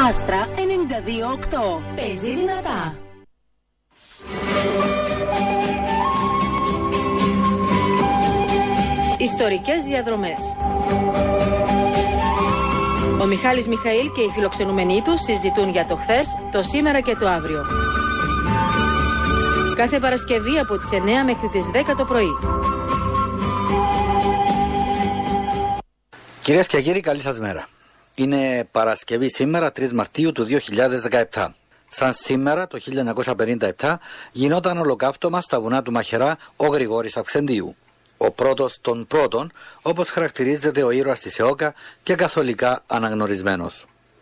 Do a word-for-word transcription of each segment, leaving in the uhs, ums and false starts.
Άστρα ενενήντα δύο οκτώ. Παίζει δυνατά. Ιστορικές διαδρομές. Ο Μιχάλης Μιχαήλ και οι φιλοξενούμενοι του συζητούν για το χθες, το σήμερα και το αύριο. Κάθε Παρασκευή από τις εννιά μέχρι τις δέκα το πρωί. Κυρίες και κύριοι, καλή σας μέρα. Είναι Παρασκευή σήμερα, τρεις Μαρτίου του δύο χιλιάδες δεκαεπτά. Σαν σήμερα το χίλια εννιακόσια πενήντα επτά γινόταν ολοκαύτωμα στα βουνά του Μαχαιρά ο Γρηγόρης Αυξεντίου. Ο πρώτος των πρώτων, όπως χαρακτηρίζεται ο ήρωας της ΕΟΚΑ και καθολικά αναγνωρισμένος.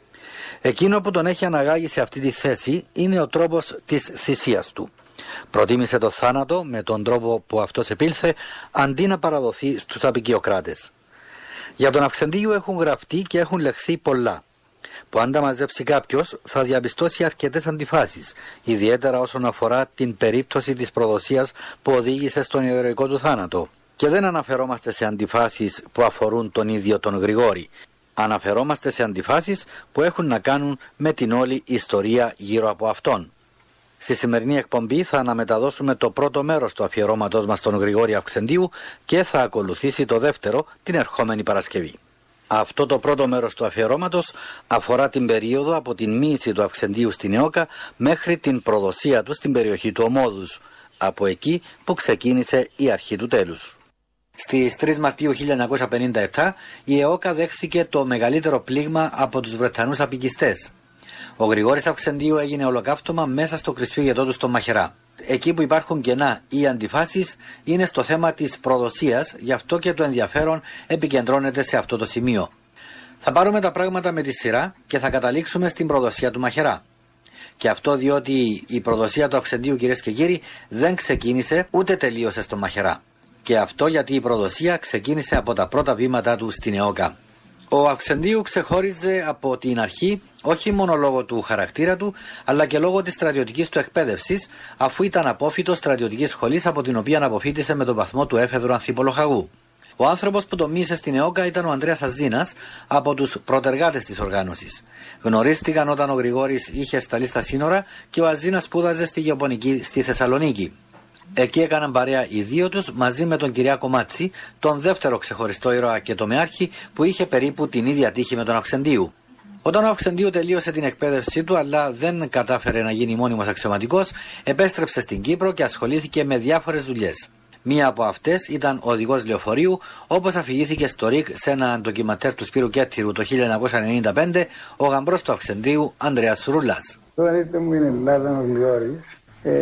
Εκείνο που τον έχει αναγάγει σε αυτή τη θέση είναι ο τρόπος της θυσίας του. Προτίμησε το θάνατο με τον τρόπο που αυτός επήλθε, αντί να παραδοθεί στους αποικιοκράτες. Για τον Αυξεντίου έχουν γραφτεί και έχουν λεχθεί πολλά, που αν τα μαζέψει κάποιος θα διαπιστώσει αρκετές αντιφάσεις, ιδιαίτερα όσον αφορά την περίπτωση της προδοσίας που οδήγησε στον ηρωικό του θάνατο. Και δεν αναφερόμαστε σε αντιφάσεις που αφορούν τον ίδιο τον Γρηγόρη. Αναφερόμαστε σε αντιφάσεις που έχουν να κάνουν με την όλη ιστορία γύρω από αυτόν. Στη σημερινή εκπομπή θα αναμεταδώσουμε το πρώτο μέρος του αφιερώματός μας στον Γρηγόρη Αυξεντίου και θα ακολουθήσει το δεύτερο την ερχόμενη Παρασκευή. Αυτό το πρώτο μέρος του αφιερώματος αφορά την περίοδο από την μοίηση του Αυξεντίου στην ΕΟΚΑ μέχρι την προδοσία του στην περιοχή του Ομόδους, από εκεί που ξεκίνησε η αρχή του τέλους. Στις τρεις Μαρτίου χίλια εννιακόσια πενήντα επτά η ΕΟΚΑ δέχθηκε το μεγαλύτερο πλήγμα από τους Βρετανούς απικιστές. Ο Γρηγόρης Αυξεντίου έγινε ολοκαύτωμα μέσα στο κρυσφύγετό του στο Μαχαιρά. Εκεί που υπάρχουν κενά ή αντιφάσεις είναι στο θέμα της προδοσίας, γι' αυτό και το ενδιαφέρον επικεντρώνεται σε αυτό το σημείο. Θα πάρουμε τα πράγματα με τη σειρά και θα καταλήξουμε στην προδοσία του Μαχαιρά. Και αυτό διότι η προδοσία του Αυξεντίου, κυρίες και κύριοι, δεν ξεκίνησε ούτε τελείωσε στο Μαχαιρά. Και αυτό γιατί η προδοσία ξεκίνησε από τα πρώτα βήματά του στην ΕΟΚΑ. Ο Αυξεντίου ξεχώριζε από την αρχή όχι μόνο λόγω του χαρακτήρα του, αλλά και λόγω της στρατιωτικής του εκπαίδευσης, αφού ήταν απόφοιτος στρατιωτικής σχολής από την οποία αποφοίτησε με τον βαθμό του έφεδρου ανθίπολο-χαγού. Ο άνθρωπος που το μίλησε στην ΕΟΚΑ ήταν ο Ανδρέας Αζίνας, από τους προτεργάτες της οργάνωσης. Γνωρίστηκαν όταν ο Γρηγόρης είχε σταλεί στα σύνορα και ο Αζίνας σπούδαζε στη γεωπονική στη Θεσσαλονίκη. Εκεί έκαναν παρέα οι δύο τους μαζί με τον Κυριάκο Μάτση, τον δεύτερο ξεχωριστό ήρωα και τομεάρχη που είχε περίπου την ίδια τύχη με τον Αυξεντίου. Όταν ο Αυξεντίου τελείωσε την εκπαίδευσή του αλλά δεν κατάφερε να γίνει μόνιμος αξιωματικός, επέστρεψε στην Κύπρο και ασχολήθηκε με διάφορες δουλειές. Μία από αυτές ήταν οδηγός λεωφορείου, όπως αφηγήθηκε στο ΡΙΚ σε ένα ντοκιματέρ του Σπύρου Κέττηρου το χίλια εννιακόσια ενενήντα πέντε ο γαμπρός του Αυξεντίου Ανδρέας Ρούλας. Όταν ήρθε μου στην Ελλάδα ο Γρηγόρης,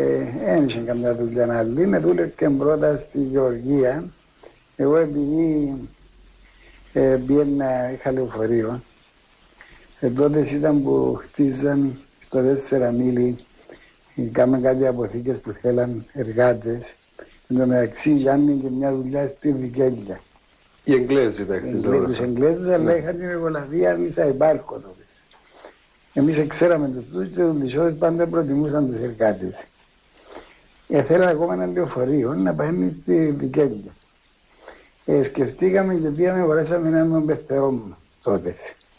δεν είχε καμιά δουλειά άλλη, δούλευε πρώτα στη Γεωργία. Εγώ επειδή ε, πήγαινα, είχα λεωφορείο, ε, τότε ήταν που χτίζαν στο τέσσερα μίλι, κάναν κάτι αποθήκες που θέλαν εργάτες. Εν τω μεταξύ Γιάννη και μια δουλειά στη Βικέλια. Οι Εγγλέζοι τα χτίζαν. Τους Εγγλέζους, αλλά είχαν την εργολαβία αρνήσα υπάρχω τότε. Εμείς ξέραμε τους τους και τους λυσόδες πάντα προτιμούσαν τους εργάτες. Ε, θέλανε ακόμα ένα λεωφορείο να πάει στη Βικέλια. Ε, σκεφτήκαμε και πήγαμε, μπορέσαμε να είμαι πεθερό μου τότε.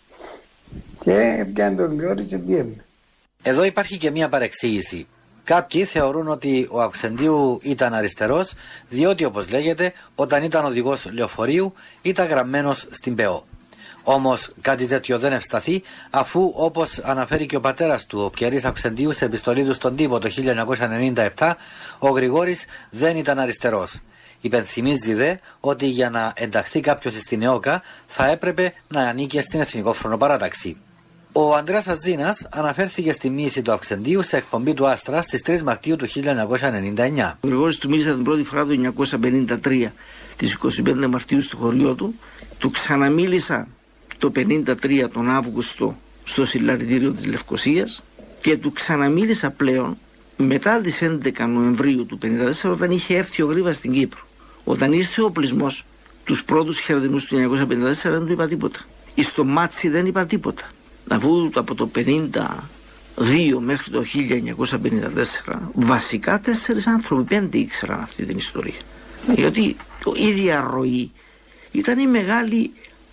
Και πιάνε τον Γρηγόρη και πήγαμε. Εδώ υπάρχει και μια παρεξήγηση. Κάποιοι θεωρούν ότι ο Αυξεντίου ήταν αριστερός, διότι όπως λέγεται, όταν ήταν οδηγός λεωφορείου ήταν γραμμένος στην ΠΕΟ. Όμως κάτι τέτοιο δεν ευσταθεί, αφού όπως αναφέρει και ο πατέρας του, ο Πιερής Αυξεντίου, σε επιστολή του στον τύπο το χίλια εννιακόσια ενενήντα επτά, ο Γρηγόρης δεν ήταν αριστερός. Υπενθυμίζει δε ότι για να ενταχθεί κάποιος στην ΕΟΚΑ θα έπρεπε να ανήκε στην Εθνικό Φρονοπαράταξη. Ο Ανδρέας Αζίνας αναφέρθηκε στη μοίηση του Αυξεντίου σε εκπομπή του Άστρα στις τρεις Μαρτίου του χίλια εννιακόσια ενενήντα εννιά. Ο Γρηγόρης του μίλησε την πρώτη φορά το χίλια εννιακόσια πενήντα τρία, τις είκοσι πέντε Μαρτίου στο χωριό του. Του ξαναμίλησα το πενήντα τρία τον Αύγουστο στο συλλαλητήριο της Λευκωσίας και του ξαναμίλησα πλέον μετά τις έντεκα Νοεμβρίου του πενήντα τέσσερα όταν είχε έρθει ο Γρίβας στην Κύπρο. Όταν ήρθε ο οπλισμός τους πρώτους χαιρετισμούς του χίλια εννιακόσια πενήντα τέσσερα δεν του είπα τίποτα. Στο Μάτσι δεν είπα τίποτα. Αφού από το πενήντα δύο μέχρι το χίλια εννιακόσια πενήντα τέσσερα βασικά τέσσερις άνθρωποι, πέντε ήξεραν αυτή την ιστορία. Γιατί η ίδια ροή ήταν η μεγάλη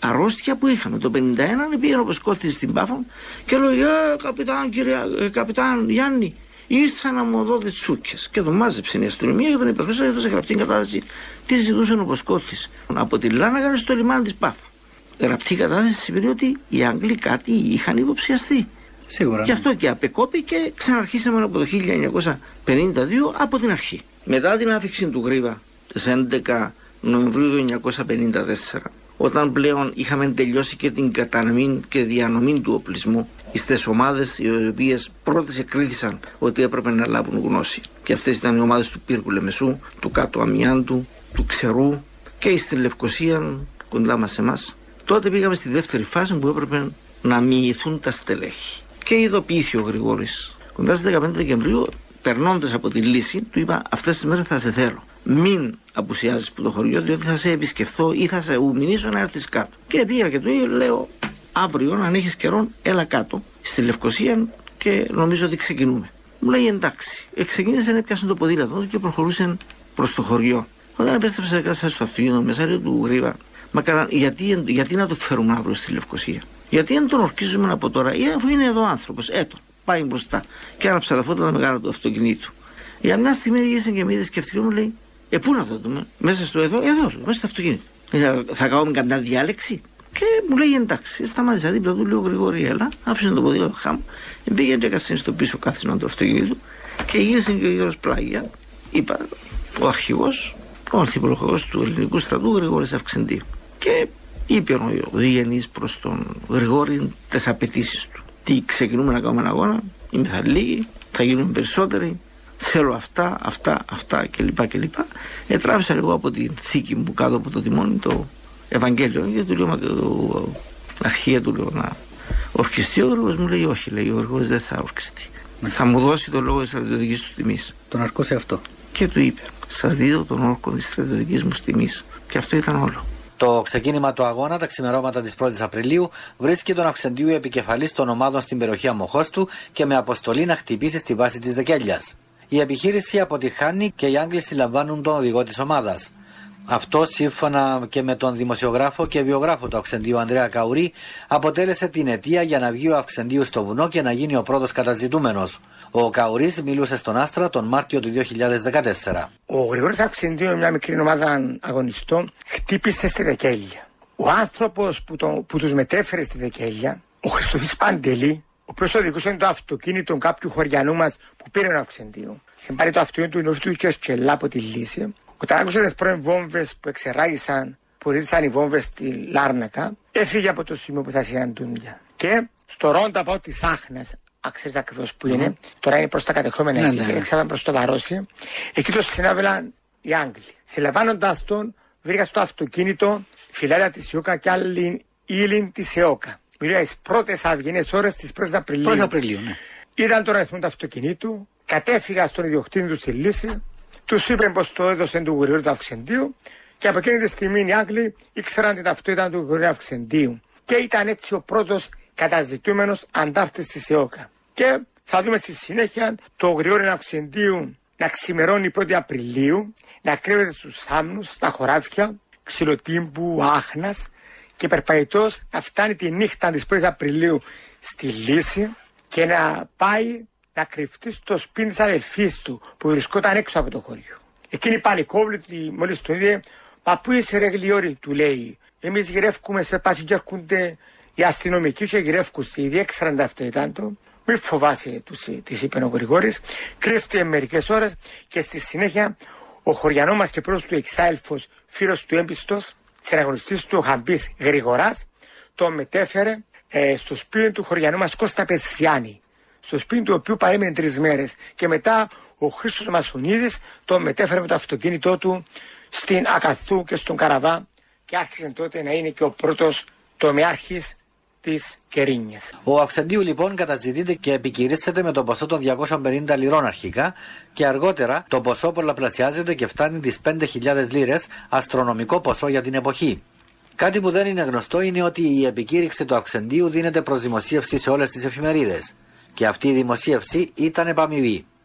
αρρώστια που είχαμε. Το πενήντα ένα πήγαινε ο Ποσκότης στην Πάφο και λέει: Ε, καπιτάν, κύριε, ε, καπιτάν Γιάννη, ήρθα να μου δω τις τσούκες. Και τον μάζεψε η αστυνομία και τον υπερπέσα, έδωσε γραπτή κατάσταση. Τι ζητούσε ο Ποσκότης? Από τη Λάναγα στο λιμάνι της Πάφου. Γραπτή κατάσταση σημαίνει ότι οι Άγγλοι κάτι είχαν υποψιαστεί. Σίγουρα. Γι' αυτό και απεκόπη και ξαναρχίσαμε από το χίλια εννιακόσια πενήντα δύο από την αρχή. Μετά την άφηξη του Γρήβα τις έντεκα Νοεμβρίου του χίλια εννιακόσια πενήντα τέσσερα, όταν πλέον είχαμε τελειώσει και την κατανομή και διανομή του οπλισμού στις ομάδες οι οποίες πρώτες εκκρίθησαν ότι έπρεπε να λάβουν γνώση. Και αυτές ήταν οι ομάδες του Πύργου Λεμεσού, του Κάτω Αμιάντου, του Ξερού και στην Λευκοσία κοντά μας εμάς. Τότε πήγαμε στη δεύτερη φάση που έπρεπε να μοιηθούν τα στελέχη. Και ειδοποιήθη ο Γρηγόρης. Κοντά στις δεκαπέντε Δεκεμβρίου, περνώντας από τη Λύση, του είπα: αυτές τις μέρες θα σε θέλω. Μην απουσιάζεις από το χωριό, διότι θα σε επισκεφθώ ή θα σε ουμινήσω να έρθεις κάτω. Και πήγα και του λέω: αύριο, αν έχεις καιρό, έλα κάτω στη Λευκοσία και νομίζω ότι ξεκινούμε. Μου λέει: εντάξει. Ξεκίνησε, έπιασε το ποδήλατο του και προχωρούσε προς το χωριό. Όταν επέστρεψε κάτω στο αυτοκίνητο, μεσάριο του Γρήβα, μα καλά, γιατί, γιατί να το φέρουμε αύριο στη Λευκοσία? Γιατί δεν τον ορκίζουμε από τώρα, ή αφού είναι εδώ άνθρωπος, έτο, πάει μπροστά. Και άναψα τα φώτα τα μεγάλα του αυτοκινήτου. Για μια στιγμή γύρισε και με είδε σκεφτικό, μου λέει: Ε, πού να το δούμε, μέσα στο εδώ, εδώ, μέσα στο αυτοκίνητο. Ε, θα κάνουμε καμιά διάλεξη? Και μου λέει: εντάξει. Σταμάτησα δίπλα του, λέω: Γρηγόρη, έλα, άφησε το ποδήλατο χάμ. Πήγαινε και έκασε στο πίσω κάθισμα του αυτοκινήτου και γύρισε και ο γύρω πλάγια. Είπα: ο αρχηγός, ο αρχιπροχωρός του ελληνικού στρατού, Γρηγόρης Αυξεντίου. Και είπε ο διγενής προς τον Γρηγόρη τις απαιτήσεις του. Τι, ξεκινούμε να κάνουμε ένα αγώνα, είμαι θα λίγοι, θα γίνουμε περισσότεροι, θέλω αυτά, αυτά, αυτά κλπ. κλπ. Ετράβησα εγώ από την θήκη μου κάτω από το τιμόνι το Ευαγγέλιο και του λέω: το αρχεία του λέω να ορκιστεί. Ο Γρηγόρης μου λέει: όχι, λέει, ο Γρηγόρης δεν θα ορκιστεί. Ναι. Θα μου δώσει το λόγο της στρατιωτικής του τιμής. Τον αρκώσε αυτό. Και του είπε: σας δίδω τον όρκο της στρατιωτικής μου τιμής. Και αυτό ήταν όλο. Το ξεκίνημα του αγώνα, τα ξημερώματα της πρώτης Απριλίου, βρίσκει τον Αυξεντίου επικεφαλής των ομάδων στην περιοχή Αμοχώστου και με αποστολή να χτυπήσει στη βάση της Δεκέλιας. Η επιχείρηση αποτυχάνει και οι Άγγλοι συλλαμβάνουν τον οδηγό της ομάδας. Αυτό, σύμφωνα και με τον δημοσιογράφο και βιογράφο του Αυξεντίου Ανδρέα Καουρί, αποτέλεσε την αιτία για να βγει ο Αυξεντίου στο βουνό και να γίνει ο πρώτος καταζητούμενος. Ο Καουρής μιλούσε στον Άστρα τον Μάρτιο του δύο χιλιάδες δεκατέσσερα. Ο Γρηγόρης Αυξεντίου, μια μικρή ομάδα αγωνιστών, χτύπησε στη Δεκέλεια. Ο άνθρωπος που, το, που τους μετέφερε στη Δεκέλεια, ο Χριστοφής Παντελή, ο οποίος οδηγούσε το αυτοκίνητο κάποιου χωριανού μας που πήρε ο Αυξεντίου, είχε πάρει το αυτοκίνητο του νοφτού και σκελά από τη Λύση. Όταν άκουσε τις πρώην βόμβες που εξεράγησαν, που ρίτησαν οι βόμβες στη Λάρνακα, έφυγε από το σημείο που θα συναντούν. Και στο ρόντα πάω της Άχνας, ξέρεις ακριβώς που είναι, mm-hmm. τώρα είναι προς τα κατεχόμενα mm-hmm. εκεί και έξαβαν προς το Βαρόσι. Εκεί το συνάβελαν οι Άγγλοι. Συλλαμβάνοντας τον, βρήκα στο αυτοκίνητο φυλάρια της ΙΟΚΑ και άλλη ύλη της ΕΟΚΑ. Μιλούσα τις πρώτες αυγενές ώρες της πρώτης Απριλίου. πρώτης Απριλίου, ναι. Είδαν τον αριθμό του αυτοκινήτου, κατέφυγα στον ιδιοκτήτη του στη Λύση, τους είπε πως το έδωσε του Γρηγόρη του Αυξεντίου και από εκείνη τη στιγμή οι Άγγλοι ήξεραν ότι αυτό ήταν του Γρηγόρη Αυξεντίου. Και ήταν έτσι ο πρώτος καταζητούμενος αντάρτης της ΕΟΚΑ. Και θα δούμε στη συνέχεια το Γρηγόρη Αυξεντίου να ξημερώνει πρώτη Απριλίου, να κρύβεται στους θάμνους, στα χωράφια, Ξυλοτύμπου, Άχνας και περπαϊτός να φτάνει τη νύχτα της πρώτης Απριλίου στη Λύση και να πάει να κρυφτεί στο σπίτι της αδελφής του που βρισκόταν έξω από το χωριό. Εκείνη η πανικόβλητη μόλις τον είδε, μα πού είσαι ρε Γλιόρη, του λέει. Εμείς γυρεύκουμε σε πάση και έρχονται οι αστυνομικοί και γυρεύκουν στη ήξεραν αυτό ήταν το. Μη φοβάσαι, της είπε ο Γρηγόρης. Κρύφτηκε μερικές ώρες και στη συνέχεια ο χωριανό μας και πρώτος του εξάελφος, φίλος του έμπιστος, συναγωνιστής του, ο Χαμπής Γρηγοράς, τον μετέφερε ε, στο σπίτι του χωριανού μας Κώστα Πεσιάνη. Στο σπίτι του οποίου παρέμεινε τρεις μέρες. Και μετά ο Χρήστος Μασονίδης τον μετέφερε με το αυτοκίνητό του στην Ακαθού και στον Καραβά και άρχισε τότε να είναι και ο πρώτος τομεάρχης της Κερίνιας. Ο Αυξεντίου λοιπόν καταζητείται και επικηρύσσεται με το ποσό των διακόσιων πενήντα λιρών αρχικά και αργότερα το ποσό πολλαπλασιάζεται και φτάνει τις πέντε χιλιάδες λίρες, αστρονομικό ποσό για την εποχή. Κάτι που δεν είναι γνωστό είναι ότι η επικήρυξη του Αυξεντίου δίνεται προς δημοσίευση σε όλες τις εφημερίδες και αυτή η δημοσίευση ήταν επαμοιβή.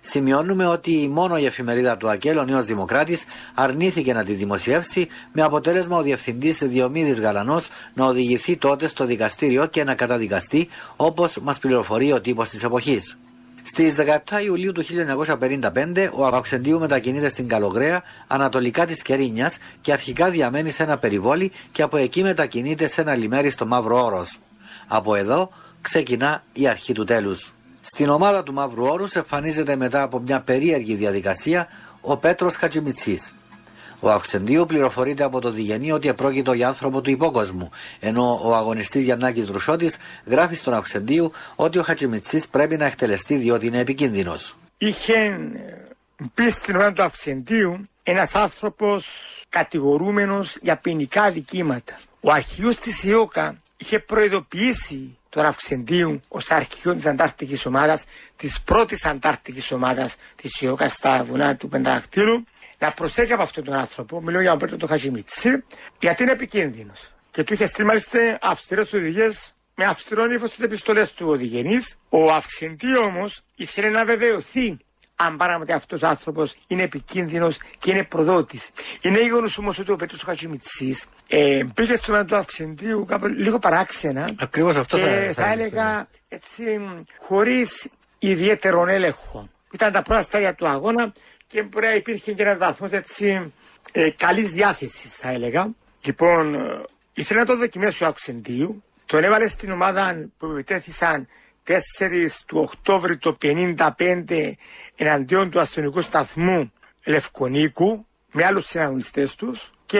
Σημειώνουμε ότι μόνο η εφημερίδα του ΑΚΕΛ, ο Νέος Δημοκράτης, αρνήθηκε να τη δημοσιεύσει, με αποτέλεσμα ο διευθυντής Διομήδης Γαλανός να οδηγηθεί τότε στο δικαστήριο και να καταδικαστεί, όπως μας πληροφορεί ο τύπος της εποχής. Στις δεκαεπτά Ιουλίου του χίλια εννιακόσια πενήντα πέντε ο Αυξεντίου μετακινείται στην Καλογραία, ανατολικά της Κερίνιας, και αρχικά διαμένει σε ένα περιβόλι και από εκεί μετακινείται σε ένα λιμέρι στο Μαύρο Όρος. Από εδώ ξεκινά η αρχή του τέλους. Στην ομάδα του Μαύρου Όρους εμφανίζεται μετά από μια περίεργη διαδικασία ο Πέτρος Χατζημιτσής. Ο Αυξεντίου πληροφορείται από το Διγενή ότι επρόκειτο για άνθρωπο του υπόκοσμου, ενώ ο αγωνιστής Γιαννάκης Δρουσότης γράφει στον Αυξεντίου ότι ο Χατζημιτσής πρέπει να εκτελεστεί διότι είναι επικίνδυνος. Είχε πει στην ομάδα του Αυξεντίου ένας άνθρωπος κατηγορούμενος για ποινικά δικήματα. Ο αρχηγός της ΙΟΚΑ είχε προειδοποιήσει τον Αυξεντίου ως αρχηγό της Αντάρτικης Ομάδας, της πρώτης Αντάρτικης Ομάδας της ΙΟΚΑ στα βουνά του Πενταδακτύλου, να προσέχει από αυτόν τον άνθρωπο, μιλώ για τον Πέτρο τον Χατζημιτσή, γιατί είναι επικίνδυνος. Και του είχε στείλει μάλιστα αυστηρές οδηγίες με αυστηρόν ύφος στις επιστολές του ο Διγενής. Ο Αυξεντίου όμως ήθελε να βεβαιωθεί αν πράγματι αυτός ο άνθρωπος είναι επικίνδυνος και είναι προδότης. Είναι γεγονός όμως ότι ο Πέτρος του Χατζημιτσής ε, πήγε στο μέλλον του Αυξεντίου λίγο παράξενα. Ακριβώς αυτό και θα, θα, θα έλεγα έτσι, χωρίς ιδιαίτερον έλεγχο. Ήταν τα πρώτα στάδια του αγώνα και μπορεί να υπήρχε και ένας βαθμός έτσι ε, καλής διάθεσης, θα έλεγα. Λοιπόν, ε, ήθελε να το δοκιμάσει ο Αυξεντίου. Τον έβαλε στην ομάδα που επιτέθησαν τέσσερις του Οκτώβρη το πενήντα πέντε εναντίον του αστυνομικού σταθμού Λευκονίκου με άλλους συναγωνιστές τους και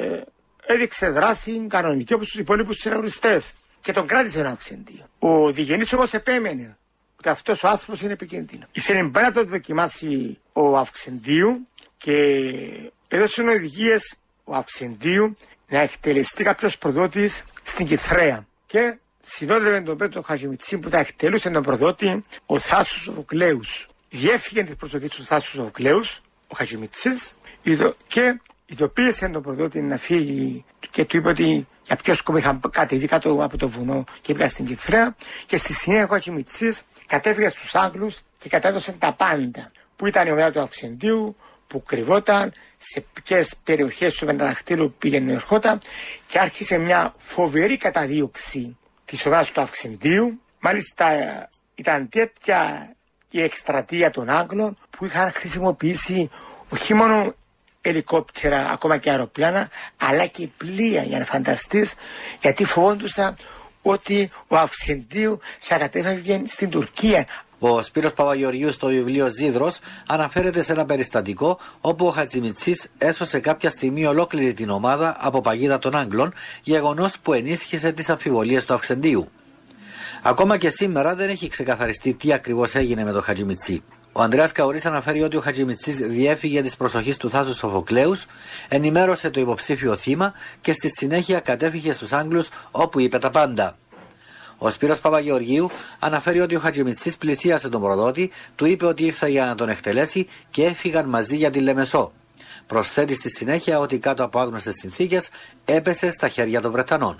έδειξε δράση κανονική όπως τους υπόλοιπους συναγωνιστές και τον κράτησε ένα Αυξεντίο. Ο Διγενής όμως επέμενε ότι αυτός ο άνθρωπος είναι επικίνδυνο. Ήθελε να το δοκιμάσει ο Αυξεντίου και έδωσε οδηγίες ο Αυξεντίου να εκτελεστεί κάποιος προδότης στην Κιθρέα. Και συνόδευε τον Πέτρο Χατζημιτσή που θα εκτελούσε τον προδότη ο Θάσος Σοφοκλέους. Διέφυγε την προσοχή του Θάσου Σοφοκλέους, ο Χατζημιτσής, και ειδοποίησε τον προδότη να φύγει και του είπε ότι για ποιο σκοπό είχαν κατεβεί κάτω από το βουνό και πήγα στην Κιθρέα. Και στη συνέχεια ο Χατζημιτσής κατέφυγε στους Άγγλους και κατέδωσε τα πάντα. Που ήταν η ομάδα του Αυξεντίου, που κρυβόταν, σε ποιες περιοχές του Πενταδακτύλου πήγαινε και ερχόταν, και άρχισε μια φοβερή καταδίωξη της ομάδας του Αυξεντίου. Μάλιστα ήταν τέτοια η εκστρατεία των Άγγλων που είχαν χρησιμοποιήσει όχι μόνο ελικόπτερα, ακόμα και αεροπλάνα, αλλά και πλοία, για να φανταστείς, γιατί φοβόντουσαν ότι ο Αυξεντίου θα κατέφευγε στην Τουρκία. Ο Σπύρος Παπαγεωργίου στο βιβλίο Ζίδρος αναφέρεται σε ένα περιστατικό όπου ο Χατζημιτσής έσωσε κάποια στιγμή ολόκληρη την ομάδα από παγίδα των Άγγλων, γεγονός που ενίσχυσε τις αμφιβολίες του Αυξεντίου. Ακόμα και σήμερα δεν έχει ξεκαθαριστεί τι ακριβώς έγινε με τον Χατζημιτσή. Ο Ανδρέας Καουρής αναφέρει ότι ο Χατζημιτσής διέφυγε της προσοχής του Θάσου Σοφοκλέους, ενημέρωσε το υποψήφιο θύμα και στη συνέχεια κατέφυγε στους Άγγλους, όπου είπε τα πάντα. Ο Σπύρος Παπαγεωργίου αναφέρει ότι ο Χατζημιτσής πλησίασε τον προδότη, του είπε ότι ήρθε για να τον εκτελέσει και έφυγαν μαζί για τη Λεμεσό. Προσθέτει στη συνέχεια ότι κάτω από άγνωστες συνθήκες έπεσε στα χέρια των Βρετανών.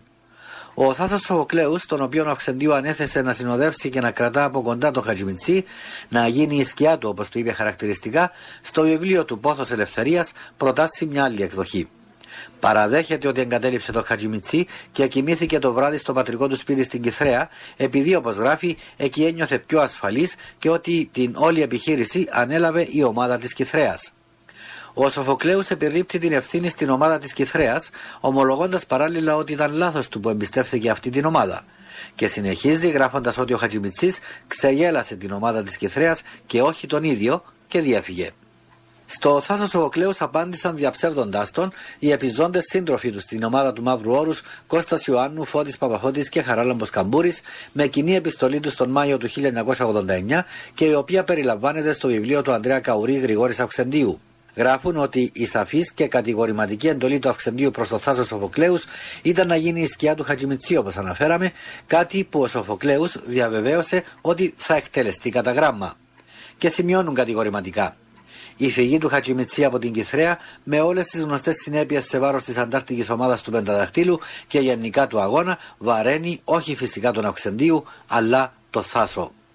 Ο Θάσος Σοφοκλέους, τον οποίο ο Αυξεντίου ανέθεσε να συνοδεύσει και να κρατά από κοντά τον Χατζημιτσή, να γίνει η σκιά του όπως του είπε χαρακτηριστικά, στο βιβλίο του Πόθος Ελευθερίας προτάσει μια άλλη εκδοχή. Παραδέχεται ότι εγκατέλειψε τον Χατζημιτσή και κοιμήθηκε το βράδυ στο πατρικό του σπίτι στην Κιθρέα, επειδή, όπως γράφει, εκεί ένιωθε πιο ασφαλής και ότι την όλη επιχείρηση ανέλαβε η ομάδα της Κιθρέας. Ο Σοφοκλέους επιρρύπτει την ευθύνη στην ομάδα της Κιθρέας, ομολογώντας παράλληλα ότι ήταν λάθος του που εμπιστεύθηκε αυτή την ομάδα. Και συνεχίζει γράφοντας ότι ο Χατζημιτσής ξεγέλασε την ομάδα της Κιθρέας και όχι τον ίδιο και διέφυγε. Στο Θάσο Σοφοκλέους απάντησαν διαψεύδοντάς τον οι επιζώντες σύντροφοι του στην ομάδα του Μαύρου Όρους, Κώστας Ιωάννου, Φώτης Παπαφώτης και Χαράλαμπος Καμπούρης, με κοινή επιστολή του τον Μάιο του χίλια εννιακόσια ογδόντα εννιά και η οποία περιλαμβάνεται στο βιβλίο του Ανδρέα Καουρή Γρηγόρης Αυξεντίου. Γράφουν ότι η σαφής και κατηγορηματική εντολή του Αυξεντίου προς το Θάσο Σοφοκλέους ήταν να γίνει η σκιά του Χατζημιτσή, όπως αναφέραμε, κάτι που ο Σοφοκλέους διαβεβαίωσε ότι θα εκτελεστεί κατά γράμμα. Και σημειώνουν κατηγορηματικά: η φυγή του Χατζημιτσή από την Κιθρέα, με όλες τις γνωστές συνέπειες σε βάρος της αντάρτικης ομάδας του Πενταδακτύλου και γενικά του αγώνα, βαραίνει όχι φυσικά τον Αυξεντίου, αλλά το Θάσο.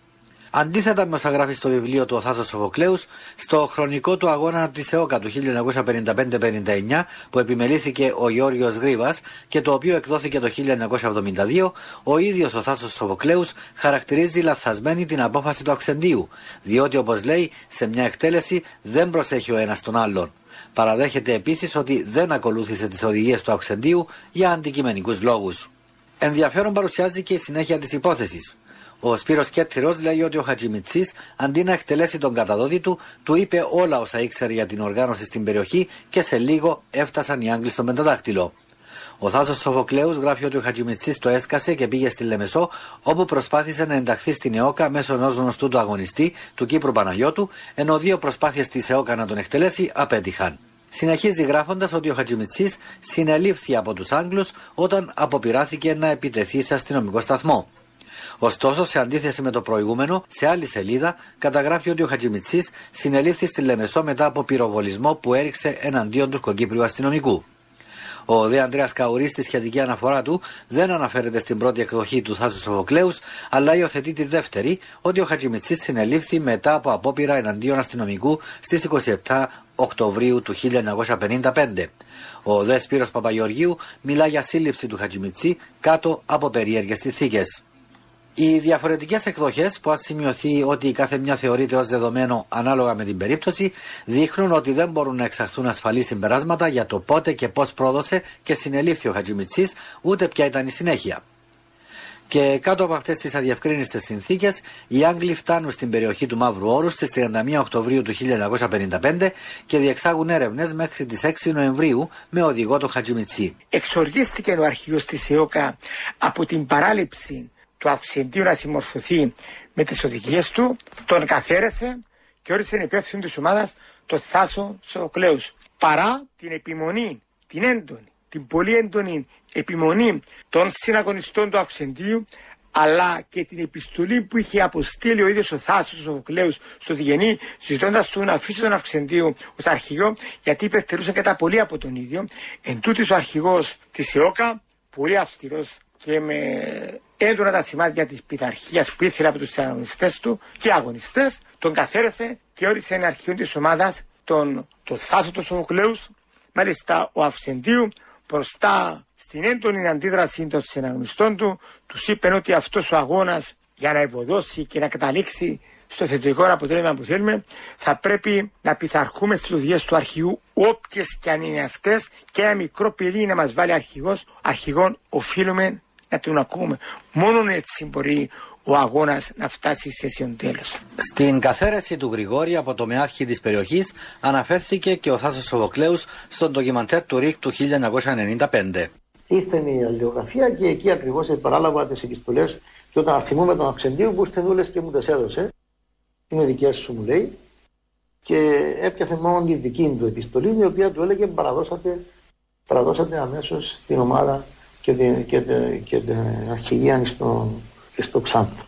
Αντίθετα με όσα γράφει στο βιβλίο του ο Θάσος Σοφοκλέους, στο χρονικό του αγώνα της ΕΟΚΑ του χίλια εννιακόσια πενήντα πέντε πενήντα εννιά που επιμελήθηκε ο Γιώργος Γρήβας και το οποίο εκδόθηκε το χίλια εννιακόσια εβδομήντα δύο, ο ίδιος ο Θάσος Σοφοκλέους χαρακτηρίζει λαθασμένη την απόφαση του Αυξεντίου, διότι όπως λέει σε μια εκτέλεση δεν προσέχει ο ένας τον άλλον. Παραδέχεται επίσης ότι δεν ακολούθησε τις οδηγίες του Αυξεντίου για αντικειμενικούς λόγους. Ενδιαφέρον παρουσιάζει και η συνέχεια της υπόθεσης. Ο Σπύρος Κέττυρος λέει ότι ο Χατζημιτσής, αντί να εκτελέσει τον καταδότη του, του είπε όλα όσα ήξερε για την οργάνωση στην περιοχή και σε λίγο έφτασαν οι Άγγλοι στο πενταδάχτυλο. Ο Θάσος Σοφοκλέους γράφει ότι ο Χατζημιτσής το έσκασε και πήγε στη Λεμεσό, όπου προσπάθησε να ενταχθεί στην ΕΟΚΑ μέσω ενός γνωστού του αγωνιστή, του Κύπρου Παναγιώτου, ενώ δύο προσπάθειες της ΕΟΚΑ να τον εκτελέσει απέτυχαν. Συνεχίζει γράφοντας ότι ο Χατζημιτσής συνελήφθη από τους Άγγλους όταν αποπειράθηκε να επιτεθεί σε αστυνομικό σταθμό. Ωστόσο, σε αντίθεση με το προηγούμενο, σε άλλη σελίδα καταγράφει ότι ο Χατζημιτσής συνελήφθη στη Λεμεσό μετά από πυροβολισμό που έριξε εναντίον τουρκοκύπριου αστυνομικού. Ο Δε Ανδρέας Καουρής στη σχετική αναφορά του δεν αναφέρεται στην πρώτη εκδοχή του Θάσου Σοφοκλέους, αλλά υιοθετεί τη δεύτερη, ότι ο Χατζημιτσής συνελήφθη μετά από απόπειρα εναντίον αστυνομικού στις είκοσι επτά Οκτωβρίου του χίλια εννιακόσια πενήντα πέντε. Ο Δε Σπύρος Παπαγεωργίου μιλά για σύλληψη του Χατζημιτσή κάτω από περίεργες συνθήκες. Οι διαφορετικές εκδοχές, που ας σημειωθεί ότι η κάθε μια θεωρείται ως δεδομένο ανάλογα με την περίπτωση, δείχνουν ότι δεν μπορούν να εξαχθούν ασφαλή συμπεράσματα για το πότε και πώς πρόδωσε και συνελήφθη ο Χατζημιτσής, ούτε ποια ήταν η συνέχεια. Και κάτω από αυτές τις αδιευκρίνιστες συνθήκες, οι Άγγλοι φτάνουν στην περιοχή του Μαύρου Όρου στις τριάντα μία Οκτωβρίου του χίλια εννιακόσια πενήντα πέντε και διεξάγουν έρευνες μέχρι τις έξι Νοεμβρίου με οδηγό τον Χατζημιτσή. Εξοργίστηκε ο αρχηγός της ΕΟΚΑ από την παράληψη του Αυξεντίου να συμμορφωθεί με τις οδηγίες του, τον καθαίρεσε και όρισε υπεύθυνο της ομάδας τον Θάσο Σοφοκλέους. Παρά την επιμονή, την έντονη, την πολύ έντονη επιμονή των συναγωνιστών του Αυξεντίου, αλλά και την επιστολή που είχε αποστείλει ο ίδιος ο Θάσος Σοφοκλέους στο Διγενή, ζητώντας του να αφήσει τον Αυξεντίου ως αρχηγό, γιατί υπερτερούσε κατά πολύ από τον ίδιο. Εν τούτης ο αρχηγός της ΕΟΚΑ, πολύ αυστηρός και με έντονα τα σημάδια της πειθαρχίας που ήθελε από τους αγωνιστές του και αγωνιστές, τον καθαίρεσε και όρισε ένα αρχηγό της ομάδας, τον, τον Θάσο του Σοφοκλέους. Μάλιστα ο Αυξεντίου, μπροστά στην έντονη αντίδραση των συναγωνιστών του, τους είπε ότι αυτός ο αγώνας, για να ευωδώσει και να καταλήξει στο θετικό αποτέλεσμα που θέλουμε, θα πρέπει να πειθαρχούμε στις οδηγίες του αρχηγού, όποιες και αν είναι αυτές, και ένα μικρό παιδί να μας βάλει αρχηγός, αρχηγόν οφείλουμε να τον ακούμε. Μόνο έτσι μπορεί ο αγώνας να φτάσει σε αίσιον τέλος. Στην καθαίρεση του Γρηγόρη από το μεάρχη της περιοχής αναφέρθηκε και ο Θάσος Σοφοκλέους στον ντοκιμαντέρ του ΡΙΚ του χίλια εννιακόσια ενενήντα πέντε. Ήρθε η αλληλογραφία και εκεί ακριβώς παράλαβα τις επιστολές και όταν θυμούμε τον Αυξεντίου που ήρθε δούλες και μου τις έδωσε. Είναι δικές σου, μου λέει, και έπιαθε μόνο τη δική του επιστολή, η οποία του έλεγε παραδώσατε, παραδώσατε αμέσως την ομάδα και την, και την, και την αρχηγία στο, στο Ξάνθο.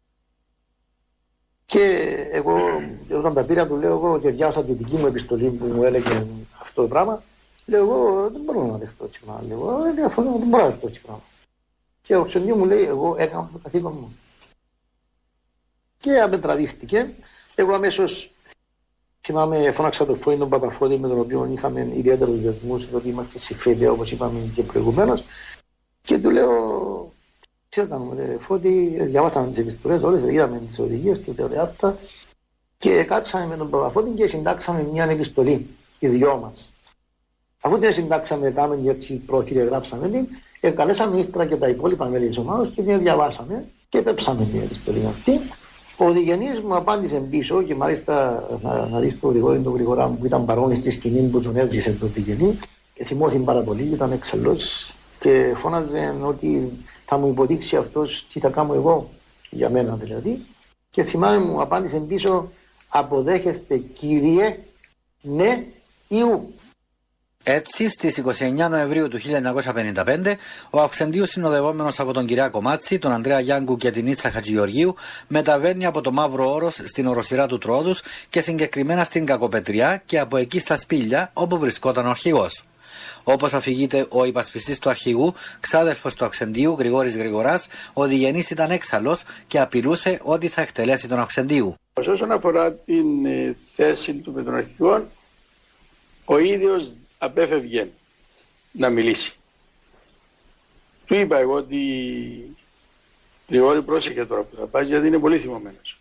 Και εγώ, όταν τα πήρα, του λέω εγώ και διάβασα τη δική μου επιστολή που μου έλεγε αυτό το πράγμα, λέω εγώ δεν μπορώ να δεχτώ έτσι πράγμα, λέω εγώ δεν διαφωνώ, δεν μπορώ να δεχτώ έτσι πράγμα. Και ο Ξενιού μου λέει εγώ έκανα το καθήκον μου. Και απετραβήχτηκε. Εγώ αμέσως θυμάμαι, φώναξα τον Φώτη τον Παπαφώτη, με τον οποίο είχαμε ιδιαίτερους δεσμούς, διότι είμαστε συμφέρεια, όπως είπαμε και προηγουμένως. Και του λέω, τι θα κάνουμε, Φώτη, διαβάσαμε τις επιστολές όλες, είδαμε τις οδηγίες του ΤΕΑΤΑ και κάτσαμε με τον Παπαφώτη και συντάξαμε μια επιστολή, οι δυο μας. Αφού την συντάξαμε, κάμε έτσι πρόχειρη, γράψαμε την, ε, καλέσαμε ύστερα και τα υπόλοιπα μέλη της ομάδας και την διαβάσαμε και πέψαμε την επιστολή αυτή. Ο Διγενής μου απάντησε πίσω και μάλιστα να, να δεις το Γρηγόρη τον Γρηγορά που ήταν παρόν στη σκηνή που τον έζησε τον Διγενή και θυμώθηκε πάρα πολύ, ήταν εξελός και φώναζε ότι θα μου υποδείξει αυτός τι θα κάνω εγώ, για μένα δηλαδή, και θυμάμαι μου απάντησε πίσω, αποδέχεστε κύριε, ναι ή ου. Έτσι, στις είκοσι εννέα Νοεμβρίου του χίλια εννιακόσια πενήντα πέντε, ο Αυξεντίου, συνοδευόμενος από τον Κυριάκο Μάτση, τον Ανδρέα Γιάνγκου και την Ίτσα Χατζηγεωργίου, μεταβαίνει από το Μαύρο Όρος στην οροσειρά του Τρόδους και συγκεκριμένα στην Κακοπετριά και από εκεί στα Σπήλια, όπου βρισκόταν ο αρχηγός. Όπως αφηγείται ο υπασπιστής του αρχηγού, ξάδελφος του Αυξεντίου, Γρηγόρης Γρηγοράς, ο Διγενής ήταν έξαλλος και απειλούσε ότι θα εκτελέσει τον Αυξεντίου. Όσον αφορά την ε, θέση του με τον αρχηγό, ο ίδιος απέφευγε να μιλήσει. Του είπα εγώ ότι Γρηγόρη, πρόσεχε τώρα που θα πας, γιατί είναι πολύ θυμωμένος.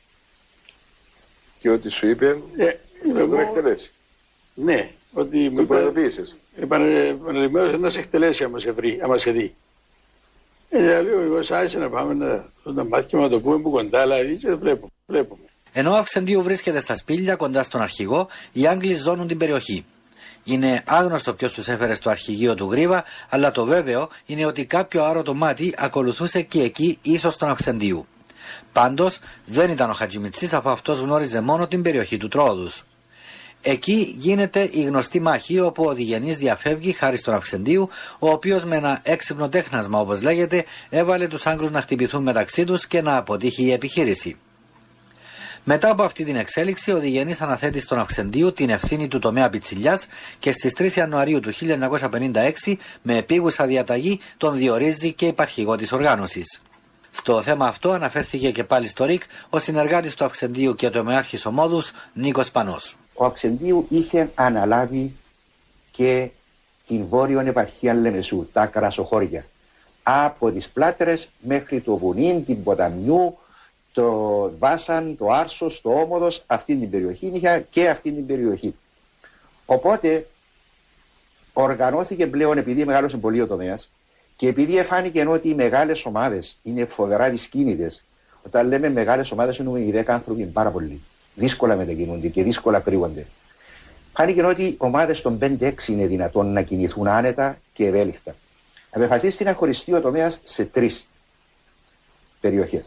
Και ότι σου είπε, ε, θα τον εκτελέσει. Ναι, ότι το προειδοποίησες. Επαναλημμένως να σε εκτελέσει άμα σε βρει, άμα σε δει. Ε, λέω εγώ σ' να πάμε να το μάθημα να το πούμε που κοντά, αλλά βλέπουμε, βλέπουμε. Ενώ ο Αυξεντίου βρίσκεται στα σπήλια κοντά στον αρχηγό, οι Άγγλοι ζώνουν την περιοχή. Είναι άγνωστο ποιος τους έφερε στο αρχηγείο του Γρίβα, αλλά το βέβαιο είναι ότι κάποιο άρωτο μάτι ακολουθούσε και εκεί, ίσως τον Αυξεντίου. Πάντως δεν ήταν ο Χατζημιτσής, αφού αυτός γνώριζε μόνο την περιοχή του Τρόοδους. Εκεί γίνεται η γνωστή μάχη, όπου ο Διγενής διαφεύγει χάρη στον Αυξεντίου, ο οποίος με ένα έξυπνο τέχνασμα, όπως λέγεται, έβαλε τους Άγγλους να χτυπηθούν μεταξύ τους και να αποτύχει η επιχείρηση. Μετά από αυτή την εξέλιξη, ο Διγενής αναθέτει στον Αυξεντίου την ευθύνη του τομέα Πιτσιλιάς και στις τρεις Ιανουαρίου του χίλια εννιακόσια πενήντα έξι, με επίγουσα διαταγή, τον διορίζει και υπαρχηγό της οργάνωσης. Στο θέμα αυτό αναφέρθηκε και πάλι στο ΡΙΚ ο συνεργάτης του Αυξεντίου και τομεάρχης ομόδους Νίκος Πανός. Ο Αυξεντίου είχε αναλάβει και την βόρειο επαρχία Λεμεσού, τα κρασοχώρια. Από τις Πλάτρες μέχρι το Βουνίν, την Ποταμιού, το Βάσαν, το Άρσος, το Όμοδος, αυτή την περιοχή είχε και αυτή την περιοχή. Οπότε οργανώθηκε πλέον, επειδή μεγάλωσε πολύ ο τομέας και επειδή εφάνηκε ότι οι μεγάλες ομάδες είναι φοβερά δυσκίνητες. Όταν λέμε μεγάλες ομάδες εννοούμε οι δέκα άνθρωποι πάρα πολύ. Δύσκολα μετακινούνται και δύσκολα κρύβονται. Φάνηκε ότι ομάδες των πέντε έξι είναι δυνατόν να κινηθούν άνετα και ευέλικτα. Απεφασίστηκε να χωριστεί ο τομέας σε τρεις περιοχές.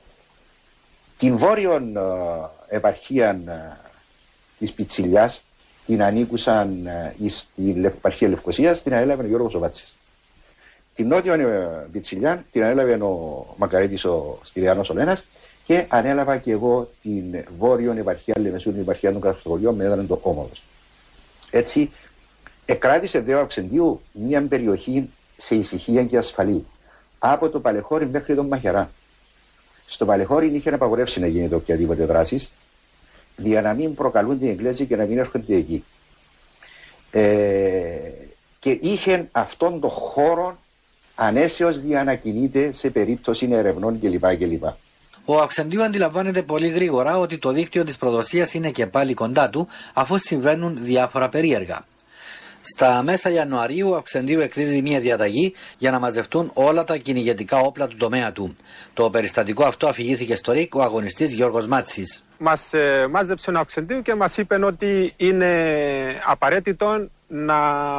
Την βόρειο ε, επαρχία ε, της Πιτσιλιάς την ανήκουσαν ε, στην επαρχία Λευκωσίας, την ανέλαβε ο Γιώργος ο Βάτσης. Την νότιο ε, Πιτσιλιά την ανέλαβε ο Μακαρίτης ο Στυλιανός ο Λένας και ανέλαβα και εγώ την βόρειο επαρχία Λεμεσού, την επαρχία των Κρασοχωριών, με έδρανο το Όμοδος. Έτσι, εκράτησε δε ο Αυξεντίου μια περιοχή σε ησυχία και ασφαλή, από το Παλαιχώρι μέχρι τον Μαχαιρά. Στο Παλαιχώρι είχε απαγορεύσει να γίνεται οποιαδήποτε δράση, για να μην προκαλούνται οι Εγγλέζοι και να μην έρχονται εκεί. Ε, και είχε αυτόν τον χώρο ανέσεως για να κινείται σε περίπτωση ερευνών κλπ. κλπ. Ο Αυξεντίου αντιλαμβάνεται πολύ γρήγορα ότι το δίκτυο της προδοσίας είναι και πάλι κοντά του, αφού συμβαίνουν διάφορα περίεργα. Στα μέσα Ιανουαρίου, ο Αυξεντίου εκδίδει μια διαταγή για να μαζευτούν όλα τα κυνηγετικά όπλα του τομέα του. Το περιστατικό αυτό αφηγήθηκε στο ΡΙΚ ο αγωνιστής Γιώργος Μάτσης. Μας ε, μάζεψε ο Αυξεντίου και μας είπε ότι είναι απαραίτητο να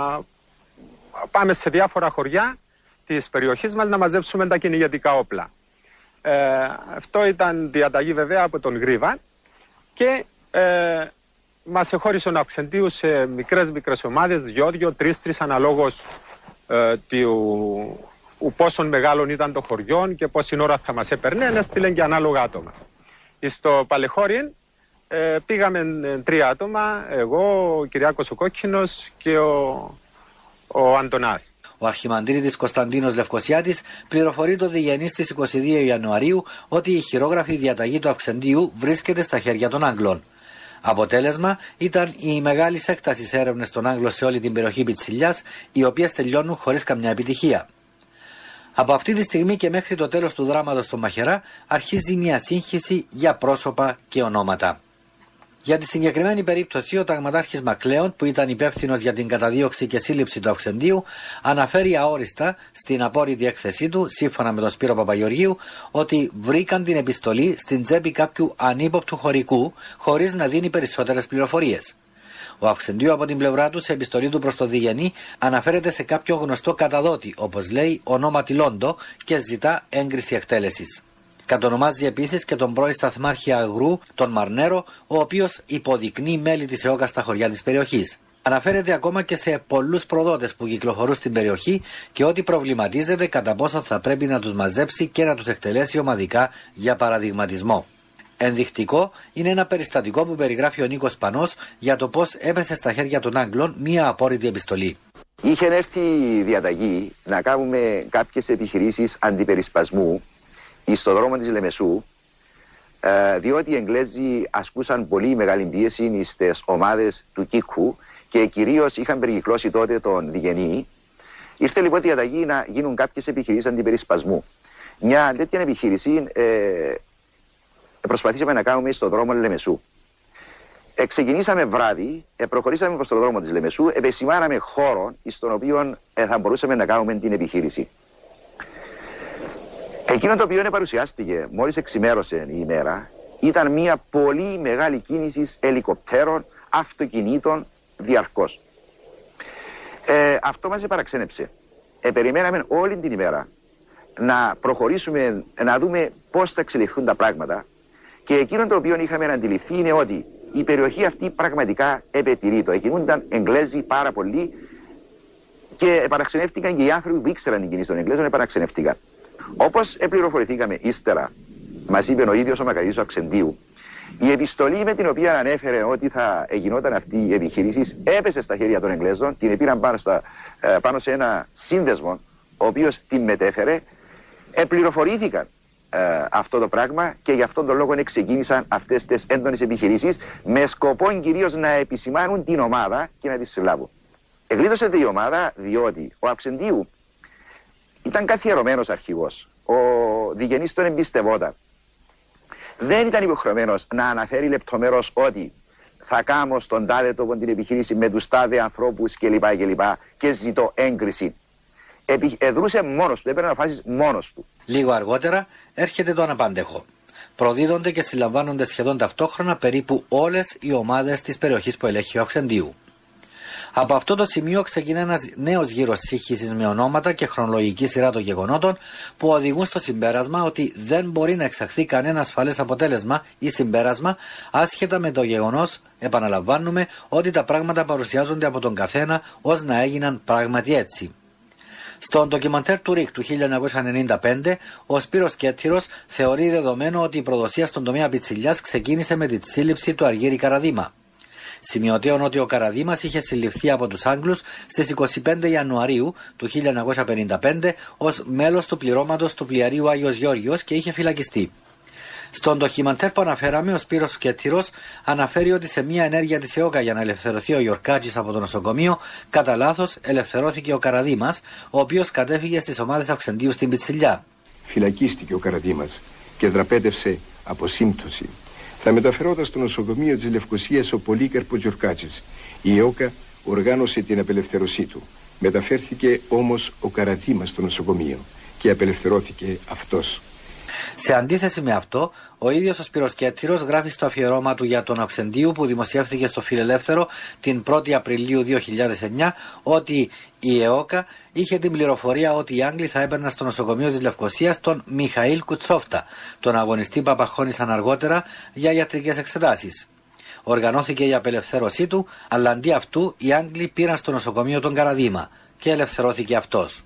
πάμε σε διάφορα χωριά της περιοχής μας να μαζέψουμε τα κυνηγετικά όπλα. Ε, αυτό ήταν διαταγή βέβαια από τον Γρίβα και ε, μας εχώρισε ο Αυξεντίου σε μικρές μικρές ομάδες, δυο-δυο, τρεις-τρεις αναλόγως ε, του πόσο μεγάλων ήταν το χωριό και πόση ώρα θα μας έπαιρνε, να στείλεν και ανάλογα άτομα. Στο Παλαιχώρι ε, πήγαμε τρία άτομα, εγώ, ο Κυριάκος ο Κόκκινος και ο, ο Αντωνάς. Ο αρχιμανδρίτης Κωνσταντίνος Λευκωσιάτης πληροφορεί το Διγενή στις είκοσι δύο Ιανουαρίου ότι η χειρόγραφη διαταγή του Αυξεντίου βρίσκεται στα χέρια των Άγγλων. Αποτέλεσμα ήταν οι μεγάλης έκτασης έρευνες των Άγγλων σε όλη την περιοχή Πιτσιλιάς, οι οποίες τελειώνουν χωρίς καμιά επιτυχία. Από αυτή τη στιγμή και μέχρι το τέλος του δράματος στο Μαχαιρά αρχίζει μια σύγχυση για πρόσωπα και ονόματα. Για τη συγκεκριμένη περίπτωση, ο ταγματάρχης Μακλέον, που ήταν υπεύθυνος για την καταδίωξη και σύλληψη του Αυξεντίου, αναφέρει αόριστα στην απόρριτη έκθεσή του, σύμφωνα με τον Σπύρο Παπαγεωργίου, ότι βρήκαν την επιστολή στην τσέπη κάποιου ανύποπτου χωρικού, χωρίς να δίνει περισσότερες πληροφορίες. Ο Αυξεντίου από την πλευρά του, σε επιστολή του προς το Διγενή, αναφέρεται σε κάποιο γνωστό καταδότη, όπως λέει, ονόματι Λόντο, και ζητά έγκριση εκτέλεσης. Κατονομάζει επίσης και τον πρώην σταθμάρχη Αγρού, τον Μαρνέρο, ο οποίος υποδεικνύει μέλη της ΕΟΚΑ στα χωριά της περιοχής. Αναφέρεται ακόμα και σε πολλούς προδότες που κυκλοφορούν στην περιοχή και ότι προβληματίζεται κατά πόσο θα πρέπει να τους μαζέψει και να τους εκτελέσει ομαδικά για παραδειγματισμό. Ενδεικτικό είναι ένα περιστατικό που περιγράφει ο Νίκος Πανός για το πώς έπεσε στα χέρια των Άγγλων μία απόρριτη επιστολή. Είχε έρθει η διαταγή να κάνουμε κάποιες επιχειρήσεις αντιπερισπασμού στον δρόμο της Λεμεσού, διότι οι Εγγλέζοι ασκούσαν πολύ μεγάλη πίεση στις ομάδες του Κίκου και κυρίως είχαν περικυκλώσει τότε τον Διγενή. Ήρθε λοιπόν η διαταγή να γίνουν κάποιες επιχειρήσεις αντιπερισπασμού. Μια τέτοια επιχείρηση ε, προσπαθήσαμε να κάνουμε στον δρόμο Λεμεσού. Ε, ξεκινήσαμε βράδυ, ε, προχωρήσαμε προς τον δρόμο της Λεμεσού, επεσημάναμε χώρο στον οποίο ε, θα μπορούσαμε να κάνουμε την επιχείρηση. Εκείνο το οποίο παρουσιάστηκε μόλις εξημέρωσε η ημέρα ήταν μια πολύ μεγάλη κίνηση ελικοπτέρων, αυτοκινήτων διαρκώς. Ε, αυτό μας παραξένεψε. Ε, περιμέναμε όλη την ημέρα να προχωρήσουμε, να δούμε πώς θα εξελιχθούν τα πράγματα και εκείνο το οποίο είχαμε αντιληφθεί είναι ότι η περιοχή αυτή πραγματικά επετηρείτο. Εκκινούνταν Εγγλέζοι πάρα πολλοί και επαναξενεύτηκαν και οι άνθρωποι που ήξεραν την κίνηση των Εγγλέζων επαναξενεύτηκαν. Όπως πληροφορηθήκαμε ύστερα, μας είπε ο ίδιος ο Μακαρίτης Αυξεντίου, η επιστολή με την οποία ανέφερε ότι θα γινόταν αυτή η επιχείρηση έπεσε στα χέρια των Εγγλέζων, την πήραν πάνω, στα, πάνω σε ένα σύνδεσμο, ο οποίος την μετέφερε, επληροφορήθηκαν ε, αυτό το πράγμα και γι' αυτόν τον λόγο ξεκίνησαν αυτές τις έντονες επιχειρήσεις με σκοπό κυρίως να επισημάνουν την ομάδα και να τη συλλάβουν. Εγλίτωσε η ομάδα διότι ο Αυξεντίου ήταν καθιερωμένος αρχηγός. Ο Διγενής τον εμπιστευόταν. Δεν ήταν υποχρεωμένος να αναφέρει λεπτομέρως ότι θα κάνω στον τάδε τόπο την επιχείρηση με τους τάδε ανθρώπους κλπ. Και, και ζητώ έγκριση. Επι... Εδρούσε μόνος του, έπαιρνε αποφάσεις μόνος του. Λίγο αργότερα έρχεται το αναπάντεχο. Προδίδονται και συλλαμβάνονται σχεδόν ταυτόχρονα περίπου όλες οι ομάδες της περιοχής που ελέγχει ο Αυξεντίου. Από αυτό το σημείο ξεκινά ένας νέος γύρος σύγχυσης με ονόματα και χρονολογική σειρά των γεγονότων που οδηγούν στο συμπέρασμα ότι δεν μπορεί να εξαχθεί κανένα ασφαλές αποτέλεσμα ή συμπέρασμα άσχετα με το γεγονός, επαναλαμβάνουμε, ότι τα πράγματα παρουσιάζονται από τον καθένα ως να έγιναν πράγματι έτσι. Στον ντοκιμαντέρ του ΡΙΚ του χίλια εννιακόσια ενενήντα πέντε, ο Σπύρος Κέττηρος θεωρεί δεδομένο ότι η προδοσία στον τομέα Πιτσιλιάς ξεκίνησε με τη σύλληψη του Αργύρη Καραδίμα. Σημειωτέων ότι ο Καραδίμας είχε συλληφθεί από τους Άγγλους στις είκοσι πέντε Ιανουαρίου του χίλια εννιακόσια πενήντα πέντε ως μέλος του πληρώματος του πλοιαρίου Άγιος Γεώργιος και είχε φυλακιστεί. Στον ντοκιμαντέρ που αναφέραμε, ο Σπύρος Κέττηρος αναφέρει ότι σε μια ενέργεια της ΕΟΚΑ για να ελευθερωθεί ο Γιορκάτζης από το νοσοκομείο, κατά λάθος ελευθερώθηκε ο Καραδίμας, ο οποίος κατέφυγε στις ομάδες Αυξεντίου στην Πιτσιλιά. Φυλακίστηκε ο Καραδίμας και δραπέτευσε από σύμπτωση. Θα μεταφερόταν στο νοσοκομείο της Λευκωσίας ο Πολύκαρπος Γιορκάτσης. Η ΕΟΚΑ οργάνωσε την απελευθέρωσή του. Μεταφέρθηκε όμως ο Καραδίμας στο νοσοκομείο και απελευθερώθηκε αυτός. Σε αντίθεση με αυτό, ο ίδιος ο Σπύρος Κέττηρος γράφει στο αφιερώμα του για τον Αυξεντίου που δημοσιεύθηκε στο Φιλελεύθερο την πρώτη Απριλίου δύο χιλιάδες εννιά ότι η ΕΟΚΑ είχε την πληροφορία ότι οι Άγγλοι θα έπαιρναν στο νοσοκομείο της Λευκωσίας τον Μιχαήλ Κουτσόφτα, τον αγωνιστή που απαχώνησαν αργότερα για ιατρικές εξετάσεις. Οργανώθηκε η απελευθέρωσή του, αλλά αντί αυτού οι Άγγλοι πήραν στο νοσοκομείο τον Καραδίμα και ελευθερώθηκε αυτός.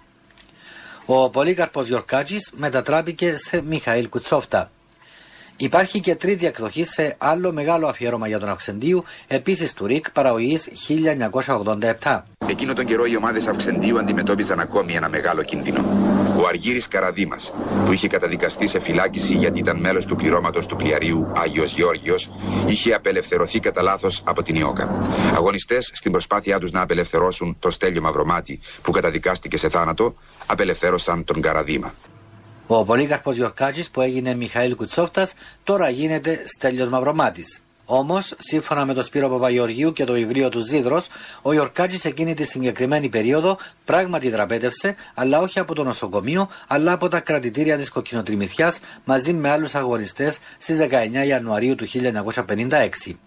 Ο Πολύκαρπος Γιορκάτζης μετατράπηκε σε Μιχαήλ Κουτσόφτα. Υπάρχει και τρίτη εκδοχή σε άλλο μεγάλο αφιέρωμα για τον Αυξεντίου, επίσης του ΡΙΚ, παραγωγής χίλια εννιακόσια ογδόντα επτά. Εκείνο τον καιρό οι ομάδες Αυξεντίου αντιμετώπιζαν ακόμη ένα μεγάλο κίνδυνο. Ο Αργύρης Καραδίμας, που είχε καταδικαστεί σε φυλάκιση γιατί ήταν μέλος του πληρώματος του πλοιαρίου Άγιος Γεώργιος, είχε απελευθερωθεί κατά λάθος από την ΙΟΚΑ. Αγωνιστές, στην προσπάθειά τους να απελευθερώσουν το Στέλιο Μαυρομάτι, που καταδικάστηκε σε θάνατο, απελευθέρωσαν τον Καραδίμα. Ο Πολύκαρπος Γιορκάτζης που έγινε Μιχαήλ Κουτσόφτας τώρα γίνεται Στέλιος Μαυρομάτης. Όμως, σύμφωνα με τον Σπύρο Παπαγεωργίου και το βιβλίο του Ζίδρος, ο Γιορκάτζης εκείνη τη συγκεκριμένη περίοδο πράγματι δραπέτευσε, αλλά όχι από το νοσοκομείο, αλλά από τα κρατητήρια της Κοκκινοτριμηθιάς μαζί με άλλους αγωνιστές στις δεκαεννιά Ιανουαρίου του χίλια εννιακόσια πενήντα έξι.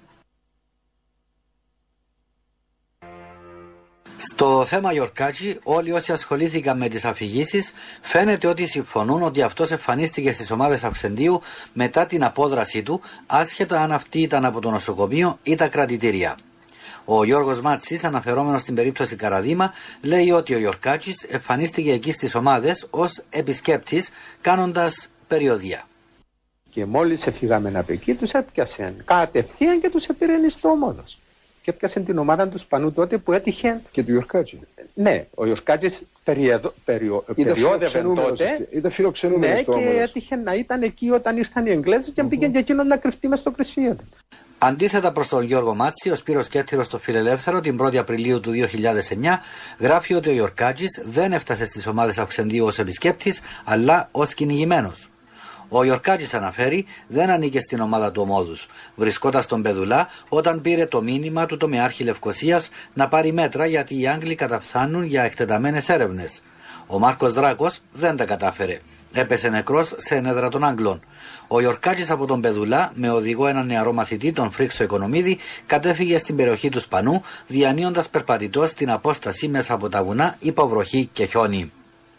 Στο θέμα Γιορκάτζη, όλοι όσοι ασχολήθηκαν με τις αφηγήσεις φαίνεται ότι συμφωνούν ότι αυτός εμφανίστηκε στις ομάδες Αυξεντίου μετά την απόδρασή του, άσχετα αν αυτή ήταν από το νοσοκομείο ή τα κρατητήρια. Ο Γιώργος Μάτσης, αναφερόμενος στην περίπτωση Καραδίμα, λέει ότι ο Γιορκάτζης εμφανίστηκε εκεί στις ομάδες ως επισκέπτης, κάνοντας περιοδεία. Και μόλις έφυγαμε από εκεί, τους έπιασαν κατευθείαν και τους επήραν στο μόνος. και έπιασε την ομάδα του Σπανού τότε που έτυχε. Και του Γιορκάτζη. Ναι, ο Γιορκάτζης περιόδευε τότε. Ήταν φιλοξενούμενος. Ναι, και έτυχε να ήταν εκεί όταν ήρθαν οι Εγγλέζοι και μπήκε και εκείνον να κρυφτεί μες στο Κρυσφύγεται. Αντίθετα προς τον Γιώργο Μάτση, ο Σπύρος Κέττηρος στο Φιλελεύθερο την πρώτη Απριλίου του δύο χιλιάδες εννιά γράφει ότι ο Γιορκάτζης δεν έφτασε στις ομάδες Αυξεντίου ως επισκέπτης, αλλά ως κυνηγημένος. Ο Γιορκάτζης, αναφέρει, δεν ανήκε στην ομάδα του Ομόδους. Βρισκόταν στον Πεδουλά όταν πήρε το μήνυμα του τομεάρχη Λευκωσίας να πάρει μέτρα γιατί οι Άγγλοι καταφθάνουν για εκτεταμένες έρευνες. Ο Μάρκος Δράκος δεν τα κατάφερε. Έπεσε νεκρός σε ενέδρα των Άγγλων. Ο Γιορκάτζης από τον Πεδουλά, με οδηγό έναν νεαρό μαθητή, τον Φρίξο Οικονομίδη, κατέφυγε στην περιοχή του Σπανού, διανύοντας περπατητός την απόσταση μέσα από τα βουνά, υποβροχή και χιόνι.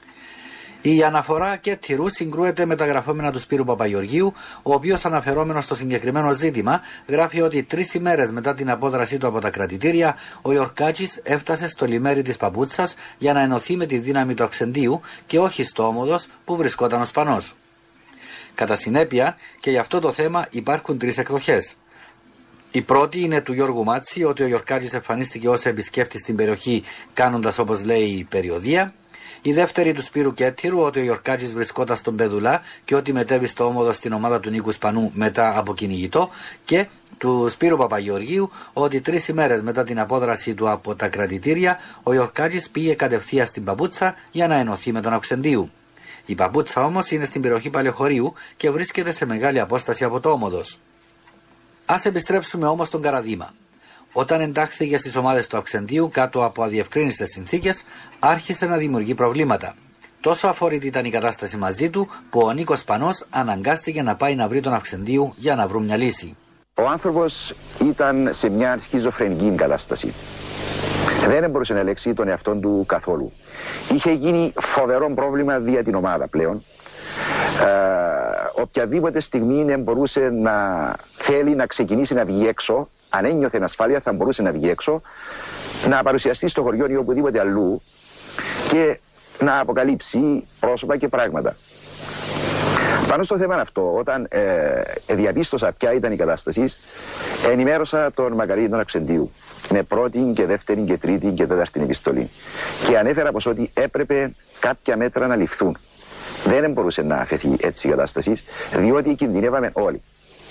Η αναφορά Κέττηρου συγκρούεται με τα γραφόμενα του Σπύρου Παπαγεωργίου, ο οποίος, αναφερόμενος στο συγκεκριμένο ζήτημα, γράφει ότι τρεις ημέρες μετά την απόδρασή του από τα κρατητήρια, ο Γιορκάτζης έφτασε στο λιμέρι της Παπούτσας για να ενωθεί με τη δύναμη του Αυξεντίου και όχι στο Όμοδος που βρισκόταν ο Σπανός. Κατά συνέπεια, και για αυτό το θέμα υπάρχουν τρεις εκδοχές. Η πρώτη είναι του Γιώργου Μάτση, ότι ο Γιορκάτζης εμφανίστηκε ως επισκέπτης στην περιοχή κάνοντας, όπως λέει, η περιοδία. Η δεύτερη του Σπύρου Κέττηρου, ότι ο Γιορκάτζης βρισκόταν στον Πεδουλά και ότι μετέβη στο Όμοδο στην ομάδα του Νίκου Σπανού μετά από κυνηγητό. Και του Σπύρου Παπαγεωργίου, ότι τρεις ημέρες μετά την απόδραση του από τα κρατητήρια, ο Γιορκάτζης πήγε κατευθείαν στην Παπούτσα για να ενωθεί με τον Αυξεντίου. Η Παπούτσα όμως είναι στην περιοχή Παλαιοχωρίου και βρίσκεται σε μεγάλη απόσταση από το Όμοδος. Ας επιστρέψουμε όμως στον Καραδίμα. Όταν εντάχθηκε στις ομάδες του Αυξεντίου κάτω από αδιευκρίνιστες συνθήκες, άρχισε να δημιουργεί προβλήματα. Τόσο αφορητή ήταν η κατάσταση μαζί του, που ο Νίκος Σπανός αναγκάστηκε να πάει να βρει τον Αυξεντίου για να βρουν μια λύση. Ο άνθρωπος ήταν σε μια σχιζοφρενική κατάσταση. Δεν μπορούσε να ελέγξει τον εαυτό του καθόλου. Είχε γίνει φοβερό πρόβλημα δια την ομάδα πλέον. Ε, οποιαδήποτε στιγμή μπορούσε να θέλει να ξεκινήσει να βγει έξω, αν ένιωθε ασφάλεια θα μπορούσε να βγει έξω, να παρουσιαστεί στο χωριό ή οπουδήποτε αλλού και να αποκαλύψει πρόσωπα και πράγματα. Πάνω στο θέμα αυτό, όταν ε, διαπίστωσα ποια ήταν η κατάσταση, ενημέρωσα τον Μακαρίτη τον Αυξεντίου με πρώτη και δεύτερη και τρίτη και τέταρτη επιστολή και ανέφερα πως ότι έπρεπε κάποια μέτρα να ληφθούν. Δεν μπορούσε να αφαιθεί έτσι η κατάσταση, διότι κινδυνεύαμε όλοι.